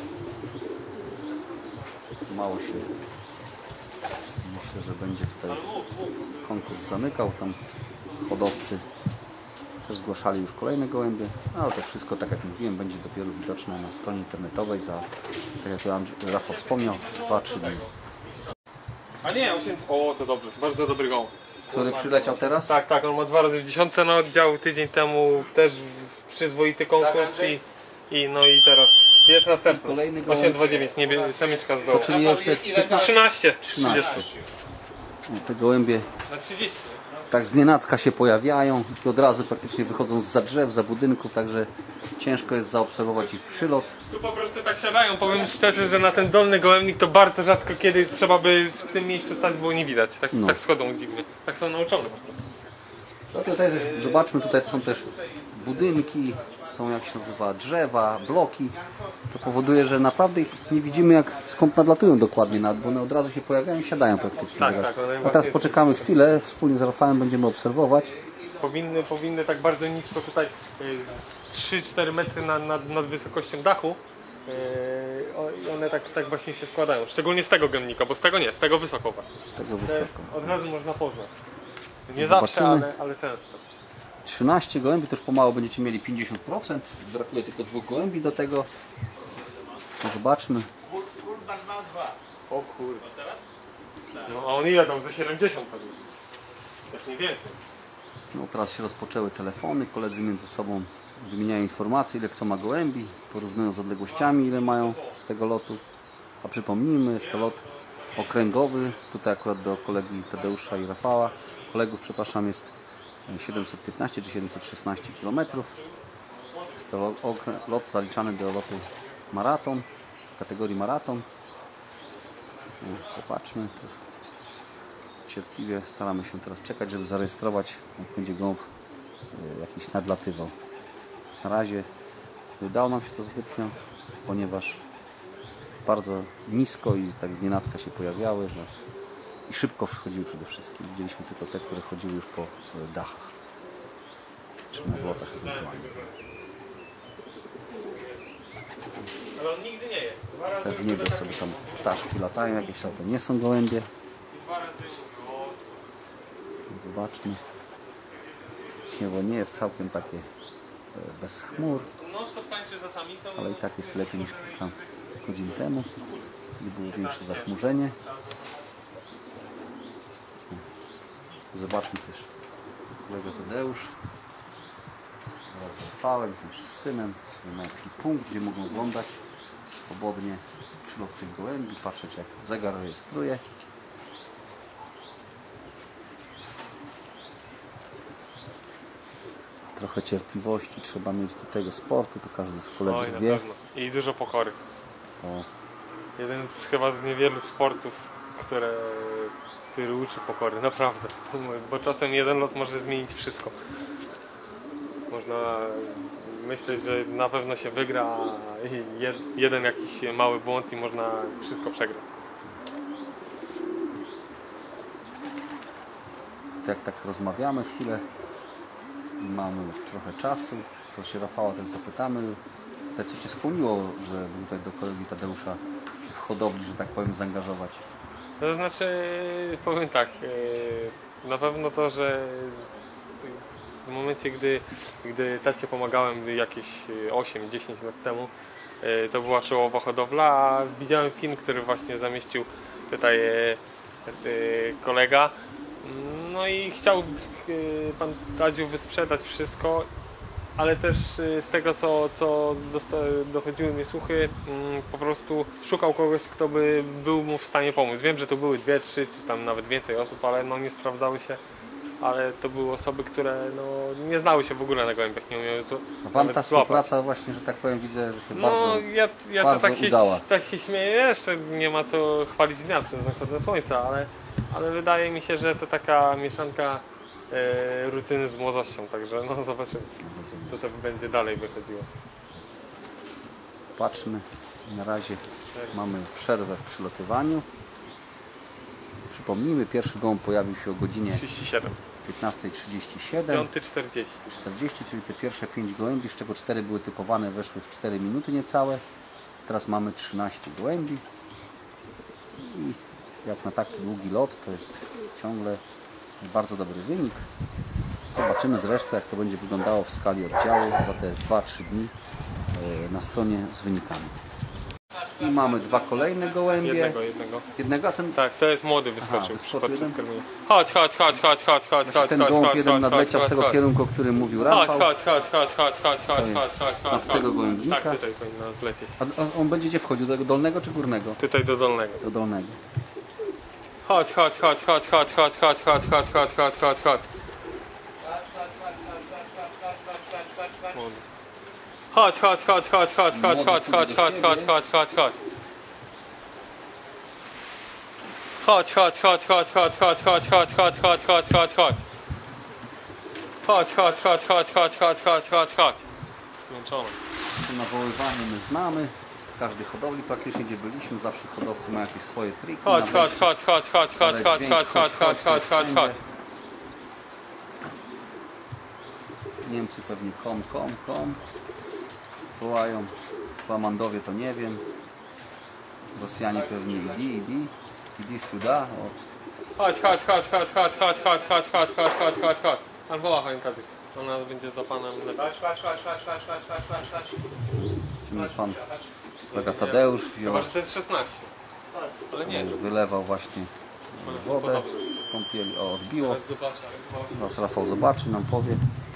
Mało się, myślę, że będzie tutaj konkurs zamykał. Tam hodowcy też zgłaszali już kolejne gołębie, ale to wszystko, tak jak mówiłem, będzie dopiero widoczne na stronie internetowej za, tak jak Rafał wspomniał, dwa trzy dni. A nie, osiem... O, to dobry, bardzo dobry gołąb. Który przyleciał teraz? Tak, tak, on ma dwa razy w dziesiątce na oddział, tydzień temu też w- przyzwoity konkurs i, i no i teraz jest następny. Kolejny gołąb. osiem dwa dziewięć, niebie, samiczka z dołu. To czyli już te, te, trzynaście. trzynaście. te gołębie Na trzydzieści. tak znienacka się pojawiają i od razu praktycznie wychodzą zza drzew, za budynków, także ciężko jest zaobserwować ich przylot. Tu po prostu tak siadają, powiem szczerze, że na ten dolny gołębnik to bardzo rzadko kiedy trzeba by w tym miejscu stać, było nie widać. Tak, No. tak schodzą dziwnie. Tak są nauczone po prostu. No tutaj też, zobaczmy, tutaj są też budynki, są jak się nazywa drzewa, bloki. To powoduje, że naprawdę ich nie widzimy, jak skąd nadlatują dokładnie, nad, bo one od razu się pojawiają i siadają praktycznie. Tak, tak, one A teraz właśnie- poczekamy chwilę, wspólnie z Rafałem będziemy obserwować. Powinny, powinny tak bardzo nisko tutaj y, trzy cztery metry nad, nad, nad wysokością dachu. y, o- I one tak, tak właśnie się składają. Szczególnie z tego gębnika, bo z tego nie, z tego wysoko. Z tego To wysoko. jest, od razu można poznać. Nie Zobaczymy. zawsze, ale, ale często. trzynaście gołębi, to już pomału będziecie mieli pięćdziesiąt procent. Brakuje tylko dwóch gołębi do tego. No zobaczmy. O kurde. No a on ile dał? Za siedemdziesiąt pewnie. Tak nie więcej. No, teraz się rozpoczęły telefony, koledzy między sobą wymieniają informacje, ile kto ma gołębi, porównują z odległościami, ile mają z tego lotu. A przypomnijmy, jest to lot okręgowy, tutaj akurat do kolegi Tadeusza i Rafała, kolegów, przepraszam, jest siedemset piętnaście czy siedemset szesnaście kilometrów. Jest to lot zaliczany do lotu maraton, kategorii maraton. No, popatrzmy. To cierpliwie staramy się teraz czekać, żeby zarejestrować, jak będzie gołąb y, jakiś nadlatywał. Na razie nie udało nam się to zbytnio. ponieważ bardzo nisko i tak znienacka się pojawiały, że i szybko wchodziły przede wszystkim. Widzieliśmy tylko te, które chodziły już po dachach czy na wlotach ewentualnie. Ale on nigdy nie je. Dwa razy Te w niebie sobie tam ptaszki latają, jakieś, ale to nie są gołębie. Dwa razy było. Zobaczmy. Niebo nie jest całkiem takie bez chmur, Non stop tańczy za samicą. ale i tak jest lepiej niż kilka godzin temu, gdy było większe zachmurzenie. Zobaczmy też kolega Tadeusz wraz z Rafałem, jeszcze z synem. Sobie mają taki punkt, gdzie mogą oglądać swobodnie przylot tych gołębi, patrzeć jak zegar rejestruje. Trochę cierpliwości trzeba mieć do tego sportu, to każdy z kolegów Oj, na wie. pewno. I dużo pokory. O, Jeden z chyba z niewielu sportów, które, który uczy pokory, naprawdę. Bo czasem jeden lot może zmienić wszystko. Można myśleć, że na pewno się wygra, a jed, jeden jakiś mały błąd i można wszystko przegrać. jak tak rozmawiamy chwilę i mamy trochę czasu, to się Rafała też zapytamy, to co Cię skłoniło, że tutaj do kolegi Tadeusza się w hodowli, że tak powiem, zaangażować? To znaczy, powiem tak, na pewno to, że w momencie, gdy, gdy tacie pomagałem jakieś osiem dziesięć lat temu, to była czołowa hodowla, a widziałem film, który właśnie zamieścił tutaj kolega. No i chciał pan Tadziu wysprzedać wszystko, ale też z tego, co, co dochodziły mi słuchy, po prostu szukał kogoś, kto by był mu w stanie pomóc. Wiem, że to były dwie, trzy, czy tam nawet więcej osób, ale no nie sprawdzały się. Ale to były osoby, które no, nie znały się w ogóle na gołębiach, nie umiały złapać. Wam ta współpraca właśnie, że tak powiem, widzę, że się No bardzo, ja, ja bardzo to tak się, udała. tak się śmieję, jeszcze nie ma co chwalić dnia przez zachodem słońca, ale, ale wydaje mi się, że to taka mieszanka e, rutyny z młodością, także no zobaczymy, co to będzie dalej wychodziło. Patrzmy, na razie mamy przerwę w przylotywaniu. Przypomnijmy, pierwszy gołąb pojawił się o godzinie trzydzieści siedem. piętnasta trzydzieści siedem. piąta czterdzieści. czterdzieści, czyli te pierwsze pięć gołębi, z czego cztery były typowane, weszły w cztery minuty niecałe. Teraz mamy trzynaście gołębi. I jak na taki długi lot, to jest ciągle bardzo dobry wynik. Zobaczymy zresztą, jak to będzie wyglądało w skali oddziału za te dwa trzy dni na stronie z wynikami. I mamy dwa kolejne gołębie. Jednego, jednego. Jednego, a ten... Tak, to jest młody, wyskoczył. Aha, wyskoczył podczas jeden? karmienia. Chodź, chodź, chodź, chodź, chodź, chodź, chodź, ten chodź, gołąb chodź, jeden chodź, nadleciał chodź, z tego chodź. kierunku, o którym mówił Chodź, Rafał. chodź, chodź, chodź, chodź, chodź, chodź, jest chodź, chodź, chodź, z tego chodź. gołębnika. Tak, tutaj powinno zlecieć. A a on będzie gdzie wchodził? Do tego dolnego czy górnego? Tutaj do dolnego. Do dolnego. Chodź, chodź, chodź, chodź, chodź, chodź, chodź, chodź, chodź, chodź, chodź, chodź, chodź. Chodź, chodź, chodź, chodź, chodź, chodź, chodź, chodź, chodź, chodź, chodź, chodź, chodź. Chodź, chodź, chodź, chodź, chodź, chodź, chodź, chodź, chodź, chodź, chodź, chodź, chodź. Chodź, chodź, chodź, chodź, chodź, chodź, chodź, chodź, chodź. Zmęczony. To nawoływanie my znamy. W każdej hodowli praktycznie, gdzie byliśmy, zawsze hodowcy mają jakieś swoje triki. Chodź, chodź, chodź, chodź, chodź, chodź, chodź, chodź, chodź, chodź, chodź, chodź, chodź. Niemcy pewnie kom, kom, kom. Wołają. Flamandowie to nie wiem. Rosjanie pewnie idi, idi. Idi suda. O. Chodź, chodź, chodź, chodź, chodź, chodź, chodź, chodź, chodź, chodź, chodź, chodź, chodź. Pan woła, panie Tadek. Ona będzie za panem lepiej. Chodź, chodź, chodź, chodź, chodź, chodź, chodź, chodź, chodź. Widzimy, pan kolega Tadeusz wziął, Chyba, że to jest szesnaście. Ale nie. wylewał właśnie wodę z kąpieli. O, odbiło. Teraz zobaczę. Teraz Rafał zobaczy, nam powie.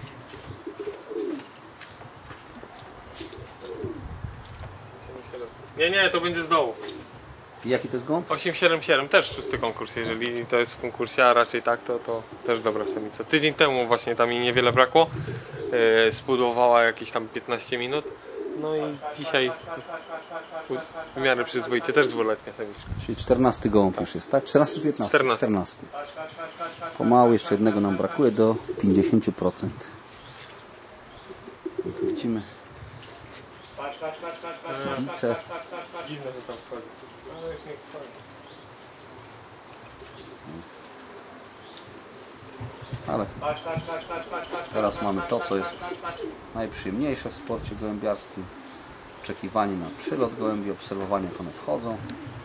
Nie, nie, to będzie z dołu. I jaki to jest gołąb? osiem siedem siedem, też szósty konkurs. Jeżeli to jest w konkursie, a raczej tak, to, to też dobra samica. Tydzień temu właśnie tam jej niewiele brakło. Yy, spudłowała jakieś tam piętnaście minut. No i dzisiaj w miarę przyzwoicie, też dwuletnia samiczka. Czyli czternasty gołąb już jest, tak? czternasty czy piętnasty? czternasty. czternasty. Pomału, jeszcze jednego nam brakuje do pięćdziesięciu procent. I tu widzimy Bice. Dziwne, że tam wchodzi. Ale już nie wchodzi. Ale teraz mamy to, co jest najprzyjemniejsze w sporcie gołębiarskim. Oczekiwanie na przylot gołębi, obserwowanie, jak one wchodzą.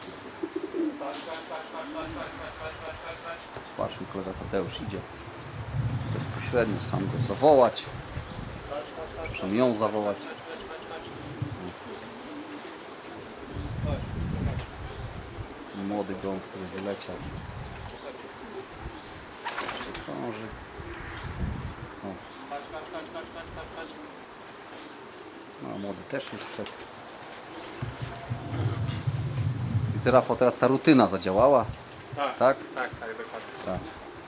Zobaczmy, kolega Tadeusz idzie bezpośrednio, sam go zawołać. Przepraszam, ją zawołać. Ten młody gołąb, który wyleciał. Jeszcze krąży. O. No, a młody też już wszedł. Widzę, Rafał, teraz ta rutyna zadziałała. Tak, Tak? tak, tak, dokładnie. Tak.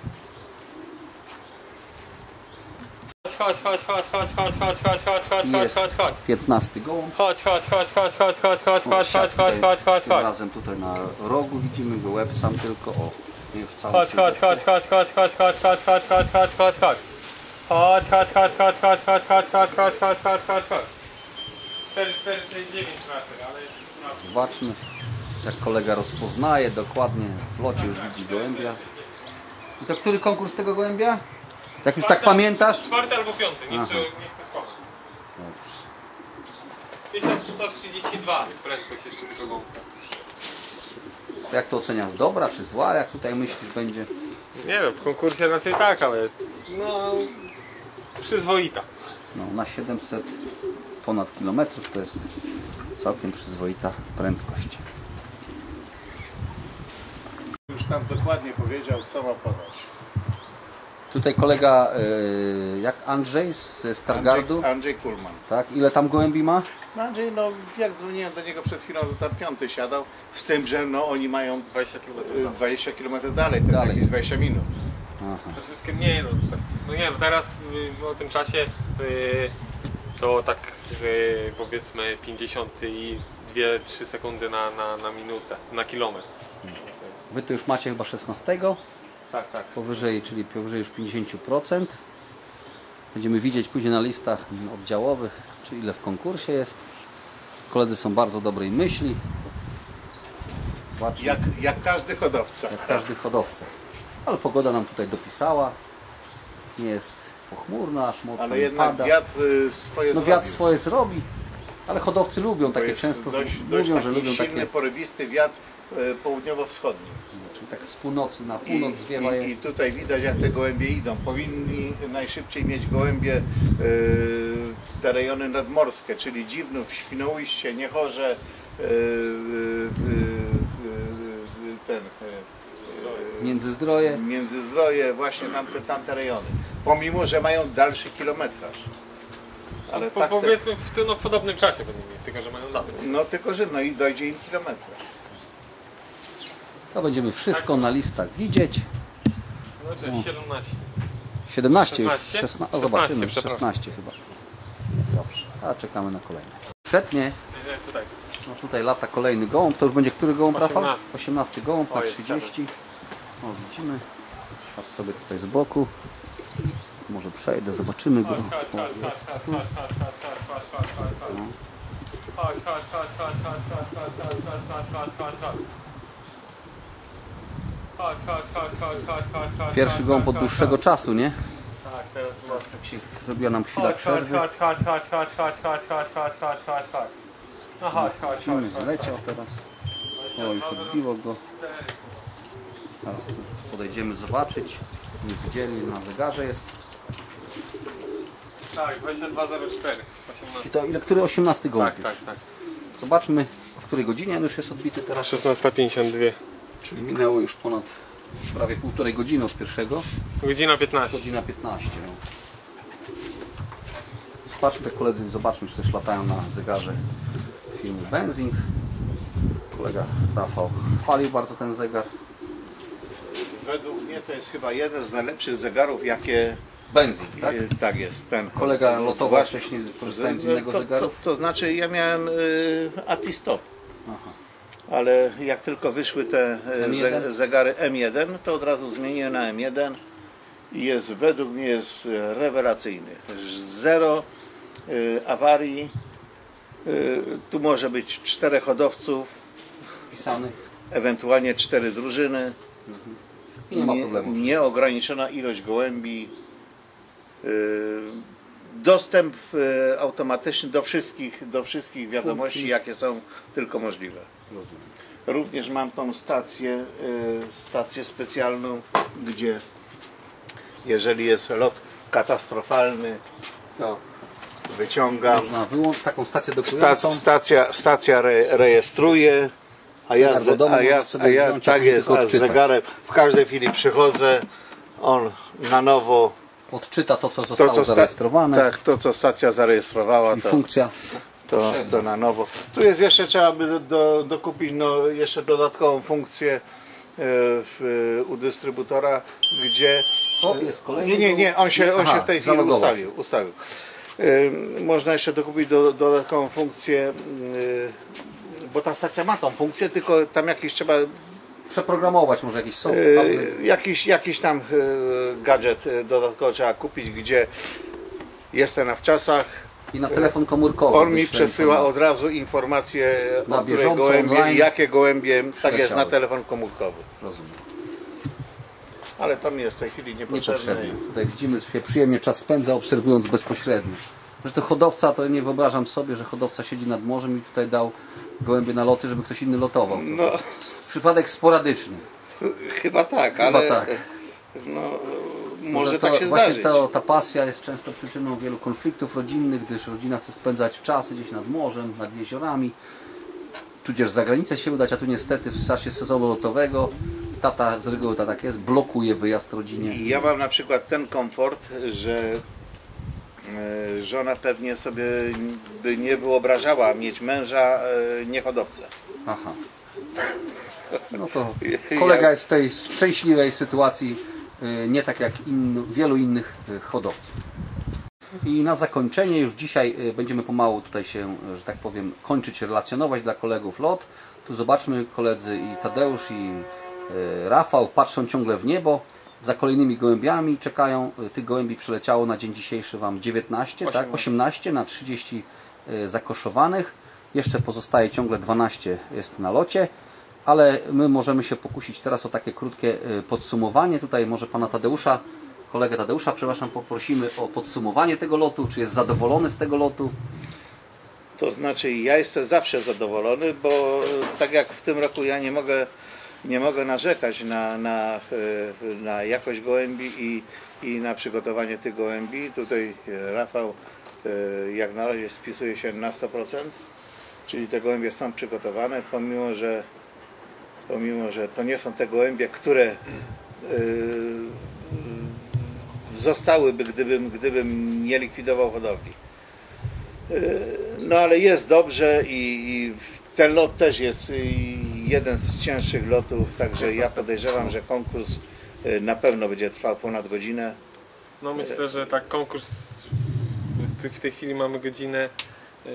Chodź, chodź, chodź, chodź, chodź, chodź, chodź, chodź, chodź, chodź, Jest chodź, chodź. piętnasty gołąb. Chodź, chodź, chodź, chodź, chodź, chodź, chodź, O, chodź, siat chodź, chodź, tutaj, chodź, chodź, tym chodź. razem tutaj na rogu widzimy go łebcam tylko. O, już cały Chodź, chodź, chodź, chodź, chodź, chodź, chodź, chodź, chodź, chodź, chodź, chodź, chodź. Chodź, chodź, chodź, chodź, chodź, chodź, chodź, chodź, chodź, chodź, chodź, chodź, chodź. cztery, cztery, sześć, dziewięć raczej, ale... Zobaczmy, jak kolega rozpoznaje dokładnie. W locie już widzi gołębia. I to który konkurs tego gołębia? Jak już tak pamiętasz? Czwarty albo piąty, nie Aha. chcę, nie chcę skłamać. Dobrze. tysiąc sto trzydzieści dwa prędkość jeszcze tego gąbka. Jak to oceniasz? Dobra czy zła? Jak tutaj myślisz będzie? Nie wiem, w konkursie raczej tak, ale no przyzwoita. No, na siedemset ponad kilometrów to jest całkiem przyzwoita prędkość. Już tam dokładnie powiedział, co ma podać. Tutaj kolega, y, jak Andrzej z Stargardu, Andrzej, Andrzej Kulman. tak? Ile tam gołębi ma? No Andrzej, no jak dzwoniłem do niego przed chwilą, to tam piąty siadał, z tym, że no oni mają dwadzieścia kilometrów. y, dwadzieścia kilometrów dalej, to Dalej. jakieś dwadzieścia minut. Aha. Troszeczkę mniej, no, tak, no nie, no teraz y, o tym czasie y, to tak y, powiedzmy pięćdziesiąt dwie trzy sekundy na, na, na minutę, na kilometr. Wy to już macie chyba szesnastego, Tak, tak. powyżej, czyli powyżej już pięćdziesiąt procent. Będziemy widzieć później na listach oddziałowych, czy ile w konkursie jest. Koledzy są bardzo dobrej myśli. Zobaczmy, Jak, jak każdy hodowca. jak każdy hodowca. Ale pogoda nam tutaj dopisała. Nie jest pochmurno, aż mocno Ale nie jednak pada. wiatr y, swoje No zrobił. wiatr swoje zrobi, ale hodowcy lubią To takie, jest często dość, z- dość mówią, że taki lubią silny, takie, porywisty wiatr y, południowo-wschodni. czyli tak z północy na I, północ zwiewa je. i, I tutaj widać, jak te gołębie idą. Powinni najszybciej mieć gołębie y, te rejony nadmorskie, czyli Dziwnów, Świnoujście, Niechorze, y, y, y, y, ten, y, Międzyzdroje. Międzyzdroje, właśnie tamte, tamte rejony. Pomimo, że mają dalszy kilometraż. Ale Po, tak te, powiedzmy w, tym, no, w podobnym czasie będą mieli, tylko że mają latę. no tylko, że no i dojdzie im kilometraż. To będziemy wszystko na listach widzieć. No czyli siedemnaście. siedemnaście już, szesnaście? szesnaście, o, szesnaście, zobaczymy, przepraszam. szesnaście chyba. Dobrze, a czekamy na kolejne. Przednie, Nie, tutaj. no tutaj lata kolejny gołąb, to już będzie który gołąb, Rafał? osiemnasty. osiemnasty gołąb na O, jest trzydzieści. O, widzimy. Świat sobie tutaj z boku. Może przejdę, zobaczymy go. Chodź, chodź, O, chodź, chodź, jest chodź, tu. chodź, chodź, chodź, chodź, chodź, chodź, chodź. Chodź, chodź, chodź, chodź, chodź, chodź, chodź, chodź, chodź, chodź, chodź, chodź. Chodź, chodź, chodź, chodź, chodź, chodź, chodź, Pierwszy chodź, gołąb chodź, od chodź, dłuższego chodź. czasu, nie? Tak, teraz masz. Tak się zrobiła nam chwila Chodź, chodź, przerwy. chodź, chodź, chodź, chodź, chodź, chodź, chodź, chodź, chodź, chodź, chodź. No chodź, chodź, chodź, Widzimy, chodź. zleciał teraz. O, już odbiło go. Teraz tu podejdziemy zobaczyć. Nie widzieli, na zegarze jest. Tak, dwadzieścia dwa zero cztery, I osiemnaście. to ile, który osiemnasty gołąb Tak, już? tak, tak. Zobaczmy, o której godzinie on już jest odbity teraz. szesnasta pięćdziesiąt dwa. Czyli minęło już ponad prawie półtorej godziny od pierwszego. Godzina piętnaście. Godzina piętnaście. No. Zobaczmy te koledzy, zobaczmy, czy też latają na zegarze firmy Benzing. Kolega Rafał chwalił bardzo ten zegar. Według mnie to jest chyba jeden z najlepszych zegarów, jakie Benzing, tak? e, tak jest. Ten Kolega lotował Zwłaszcza- wcześniej, korzystając z No, innego to, zegaru. To, to znaczy ja miałem y, Atistop, Aha. ale jak tylko wyszły te e, M jeden? ze, zegary M jeden, to od razu zmieniłem na M jeden i jest według mnie jest e, rewelacyjny. Zero y, awarii, Y, Tu może być czterech hodowców, Wpisanych ewentualnie cztery drużyny. i nie ma Nie- problemu. Nieograniczona ilość gołębi. Y, Dostęp y, automatyczny do wszystkich, do wszystkich wiadomości, Funkcji. jakie są tylko możliwe. Rozumiem. Również mam tą stację, y, stację specjalną, gdzie jeżeli jest lot katastrofalny, to wyciągam. Można wyłączyć taką stację Stac, dokującą. stacja stacja re, rejestruje, a ja, Zegar z- do domu a ja, można sobie a ja wziąć, a tak później jest, tylko a z odczytać. zegarem w każdej chwili przychodzę, on na nowo Odczyta to, co to zostało co, sta, zarejestrowane. tak, to, co stacja zarejestrowała, I to, funkcja. to, to na nowo. Tu jest jeszcze, trzeba by do, do, dokupić no, jeszcze dodatkową funkcję e, w, u dystrybutora, gdzie O, jest kolejny. nie, nie, nie, on się, on Aha, się w tej chwili zalogował ustawił. ustawił. E, Można jeszcze dokupić do, dodatkową funkcję, e, bo ta stacja ma tą funkcję, tylko tam jakiś trzeba Przeprogramować może jakiś soft, e, upgrade. jakiś, jakiś tam e, gadżet e, dodatkowo trzeba kupić, gdzie jestem na wczasach. I na telefon komórkowy. On mi wyśle przesyła od informacje. razu informacje Na o której bieżąco, gołębie online. i jakie gołębie, tak jest na Przyleciały. telefon komórkowy. Rozumiem. Ale to mi jest w tej chwili niepotrzebne. Niepotrzebnie. Tutaj widzimy, że się przyjemnie czas spędza, obserwując bezpośrednio. Że to hodowca, to nie wyobrażam sobie, że hodowca siedzi nad morzem i tutaj dał gołębie na loty, żeby ktoś inny lotował. To No, przypadek sporadyczny. chyba tak, Chyba ale tak. no, może to, tak się właśnie zdarzyć. to, ta pasja jest często przyczyną wielu konfliktów rodzinnych, gdyż rodzina chce spędzać czas gdzieś nad morzem, nad jeziorami, tudzież za granicę się udać, a tu niestety w czasie sezonu lotowego tata, z reguły to tak jest, blokuje wyjazd rodzinie. I ja mam na przykład ten komfort, że e, żona pewnie sobie by nie wyobrażała mieć męża e, niehodowcę. Aha. No to kolega jest w tej szczęśliwej sytuacji, y, nie tak jak in, wielu innych y, hodowców. I na zakończenie już dzisiaj y, będziemy pomału tutaj się, y, że tak powiem, kończyć, relacjonować dla kolegów lot. Tu zobaczmy, koledzy i Tadeusz i y, Rafał patrzą ciągle w niebo za kolejnymi gołębiami, czekają. Y, Tych gołębi przyleciało na dzień dzisiejszy Wam dziewiętnaście, tak? osiemnaście na trzydzieści y, zakoszowanych. Jeszcze pozostaje ciągle dwanaście jest na locie. Ale my możemy się pokusić teraz o takie krótkie y, podsumowanie. Tutaj może pana Tadeusza, kolegę Tadeusza, przepraszam, poprosimy o podsumowanie tego lotu. Czy jest zadowolony z tego lotu? To znaczy ja jestem zawsze zadowolony, bo e, tak jak w tym roku ja nie mogę, nie mogę narzekać na, na, e, na jakość gołębi i, i na przygotowanie tych gołębi. Tutaj e, Rafał e, jak na razie spisuje się na sto procent, czyli te gołębie są przygotowane, pomimo że, pomimo, że to nie są te gołębie, które e, zostałyby, gdybym, gdybym nie likwidował hodowli. No ale jest dobrze i, i ten lot też jest jeden z cięższych lotów, także ja podejrzewam, że konkurs na pewno będzie trwał ponad godzinę. No myślę, że tak konkurs w- w tej chwili mamy godzinę yy,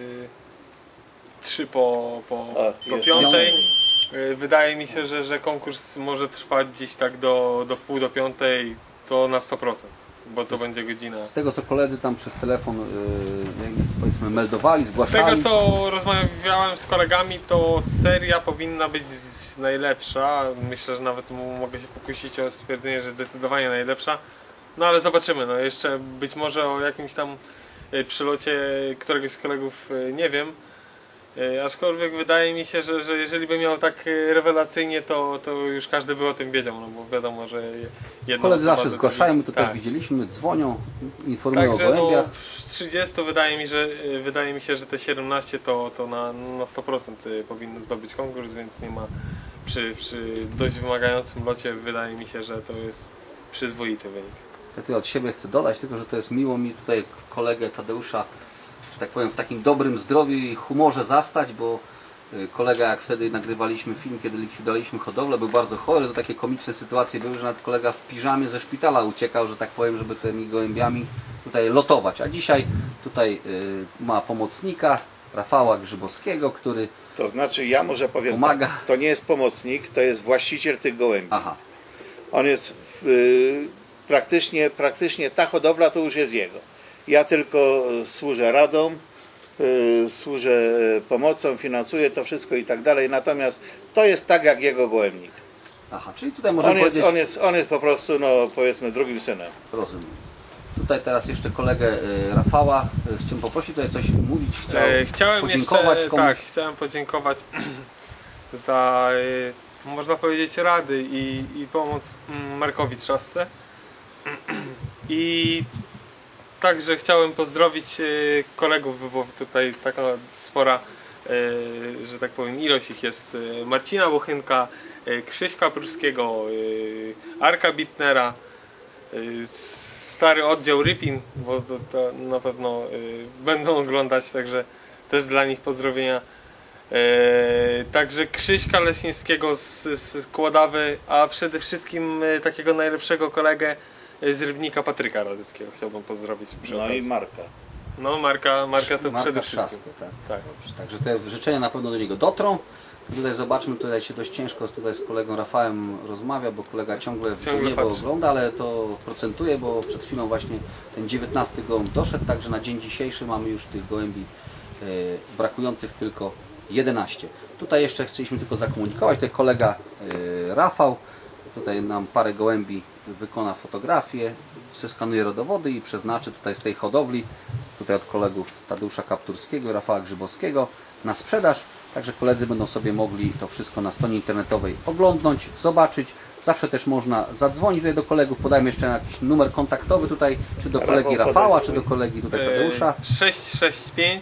trzy po, po, O, po jest. piątej. Yy, Wydaje mi się, że, że konkurs może trwać gdzieś tak do, do wpół do piątej, to na sto procent, bo to będzie godzina. Z tego, co koledzy tam przez telefon, y, powiedzmy, meldowali, Z zgłaszali. tego co rozmawiałem z kolegami, to seria powinna być z- najlepsza. Myślę, że nawet m- mogę się pokusić o stwierdzenie, że zdecydowanie najlepsza. No ale zobaczymy. No jeszcze być może o jakimś tam e, przylocie któregoś z kolegów e, nie wiem. E, Aczkolwiek wydaje mi się, że, że jeżeli by miał tak e, rewelacyjnie, to, to już każdy by o tym wiedział, no bo wiadomo, że jedna Koledzy osoba zawsze do- zgłaszają, my to tak. też widzieliśmy, dzwonią, informują Także o gołębiach. no, z trzydziestu wydaje mi, że wydaje mi się, że te siedemnaście to, to na, na sto procent powinno zdobyć konkurs, więc nie ma przy, przy dość wymagającym locie wydaje mi się, że to jest przyzwoity wynik. Ja tutaj od siebie chcę dodać, tylko że to jest miło mi tutaj kolegę Tadeusza, że tak powiem, w takim dobrym zdrowiu i humorze zastać, bo y, kolega, jak wtedy nagrywaliśmy film, kiedy likwidowaliśmy hodowlę, był bardzo chory, to takie komiczne sytuacje były, że nawet kolega w piżamie ze szpitala uciekał, że tak powiem, żeby tymi gołębiami tutaj lotować. A dzisiaj tutaj y, ma pomocnika, Rafała Grzybowskiego, który... To znaczy ja może powiem, Pomaga. tak, to nie jest pomocnik, to jest właściciel tych gołębi. Aha, On jest w, y, praktycznie, praktycznie ta hodowla to już jest jego. Ja tylko służę radą y, służę pomocą, finansuję to wszystko i tak dalej, natomiast to jest tak jak jego gołębnik. Aha, czyli tutaj możemy On jest, powiedzieć... on, jest, on jest po prostu, no powiedzmy, drugim synem. Rozumiem. Tutaj teraz jeszcze kolegę y, Rafała y, chciałem poprosić tutaj coś mówić, chciał E, Chciałem podziękować jeszcze, komuś. tak, chciałem podziękować za, e, można powiedzieć, rady i, i pomoc mm, Markowi Trzasce. I także chciałem pozdrowić e, kolegów, bo tutaj taka spora, e, że tak powiem, ilość ich jest. E, Marcina Bochynka, e, Krzyśka Pruskiego, e, Arka Bitnera, e, stary oddział Rypin, bo to, to na pewno y, będą oglądać, także też dla nich pozdrowienia. E, także Krzyśka Leśnickiego z, z Kłodawy, a przede wszystkim y, takiego najlepszego kolegę y, z Rybnika, Patryka Radyckiego chciałbym pozdrowić przy No okazji. i Marka. No Marka, Marka to Marka przede wszystkim. Trzaskę, tak. Tak. Dobrze, także te życzenia na pewno do niego dotrą. Tutaj zobaczmy, tutaj się dość ciężko tutaj z kolegą Rafałem rozmawia, bo kolega ciągle w Ciągle niebo patrzy. ogląda, ale to procentuje, bo przed chwilą właśnie ten dziewiętnasty gołąb doszedł, także na dzień dzisiejszy mamy już tych gołębi e, brakujących tylko jedenaście. Tutaj jeszcze chcieliśmy tylko zakomunikować, tutaj kolega e, Rafał tutaj nam parę gołębi wykona fotografię, zeskanuje rodowody i przeznaczy tutaj z tej hodowli, tutaj od kolegów Tadeusza Kapturskiego i Rafała Grzybowskiego na sprzedaż. Także koledzy będą sobie mogli to wszystko na stronie internetowej oglądnąć, zobaczyć. Zawsze też można zadzwonić tutaj do kolegów, podajmy jeszcze jakiś numer kontaktowy tutaj, czy do kolegi Rafał, Rafała, podaj czy do kolegi tutaj E, Tadeusza. sześć sześć pięć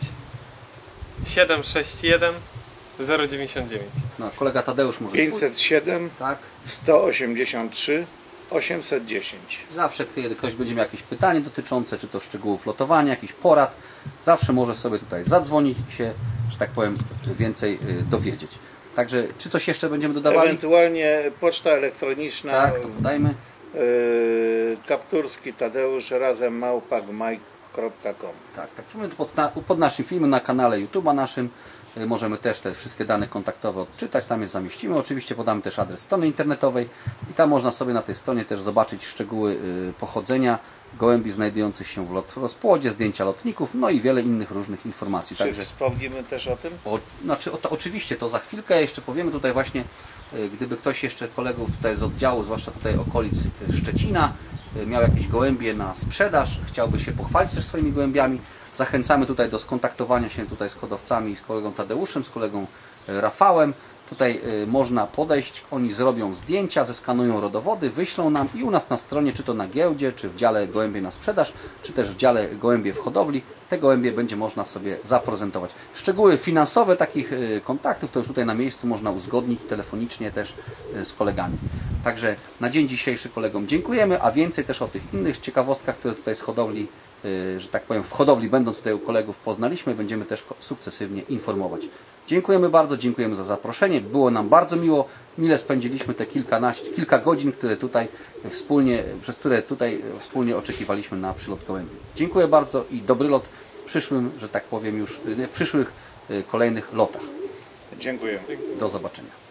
siedem sześć jeden zero dziewięćdziesiąt dziewięć. No, kolega Tadeusz może swój, pięćset siedem, tak. sto osiemdziesiąt trzy, osiemset dziesięć. Zawsze, kiedy ktoś będzie miał jakieś pytanie dotyczące, czy to szczegółów lotowania, jakichś porad, zawsze może sobie tutaj zadzwonić i się, że tak powiem, więcej y, dowiedzieć. Także, czy coś jeszcze będziemy dodawali? Ewentualnie poczta elektroniczna, Tak, to podajmy. yy, Kapturski Tadeusz razem małpa gmajk kropka com. Tak, tak. Pod, na, pod naszym filmem na kanale YouTube'a naszym y, możemy też te wszystkie dane kontaktowe odczytać, tam je zamieścimy. Oczywiście podamy też adres strony internetowej i tam można sobie na tej stronie też zobaczyć szczegóły y, pochodzenia gołębi znajdujących się w lot, rozpłodzie, zdjęcia lotników, no i wiele innych różnych informacji. Czy Także, wspomnimy też o tym? o, znaczy, o, to, oczywiście to za chwilkę jeszcze powiemy tutaj właśnie, y, gdyby ktoś jeszcze kolegów tutaj z oddziału, zwłaszcza tutaj okolic y, Szczecina, y, miał jakieś gołębie na sprzedaż, chciałby się pochwalić też swoimi gołębiami, zachęcamy tutaj do skontaktowania się tutaj z hodowcami, z kolegą Tadeuszem, z kolegą y, Rafałem. Tutaj y, można podejść, oni zrobią zdjęcia, zeskanują rodowody, wyślą nam i u nas na stronie, czy to na giełdzie, czy w dziale gołębie na sprzedaż, czy też w dziale gołębie w hodowli, te gołębie będzie można sobie zaprezentować. Szczegóły finansowe takich y, kontaktów to już tutaj na miejscu można uzgodnić telefonicznie też y, z kolegami. Także na dzień dzisiejszy kolegom dziękujemy, a więcej też o tych innych ciekawostkach, które tutaj z hodowli, y, że tak powiem, w hodowli będąc tutaj u kolegów poznaliśmy, będziemy też sukcesywnie informować. Dziękujemy bardzo, dziękujemy za zaproszenie. Było nam bardzo miło. Mile spędziliśmy te kilkanaście, kilka godzin, które tutaj wspólnie, przez które tutaj wspólnie oczekiwaliśmy na przylot gołębi. Dziękuję bardzo i dobry lot w przyszłym, że tak powiem już, w przyszłych kolejnych lotach. Dziękuję. Do zobaczenia.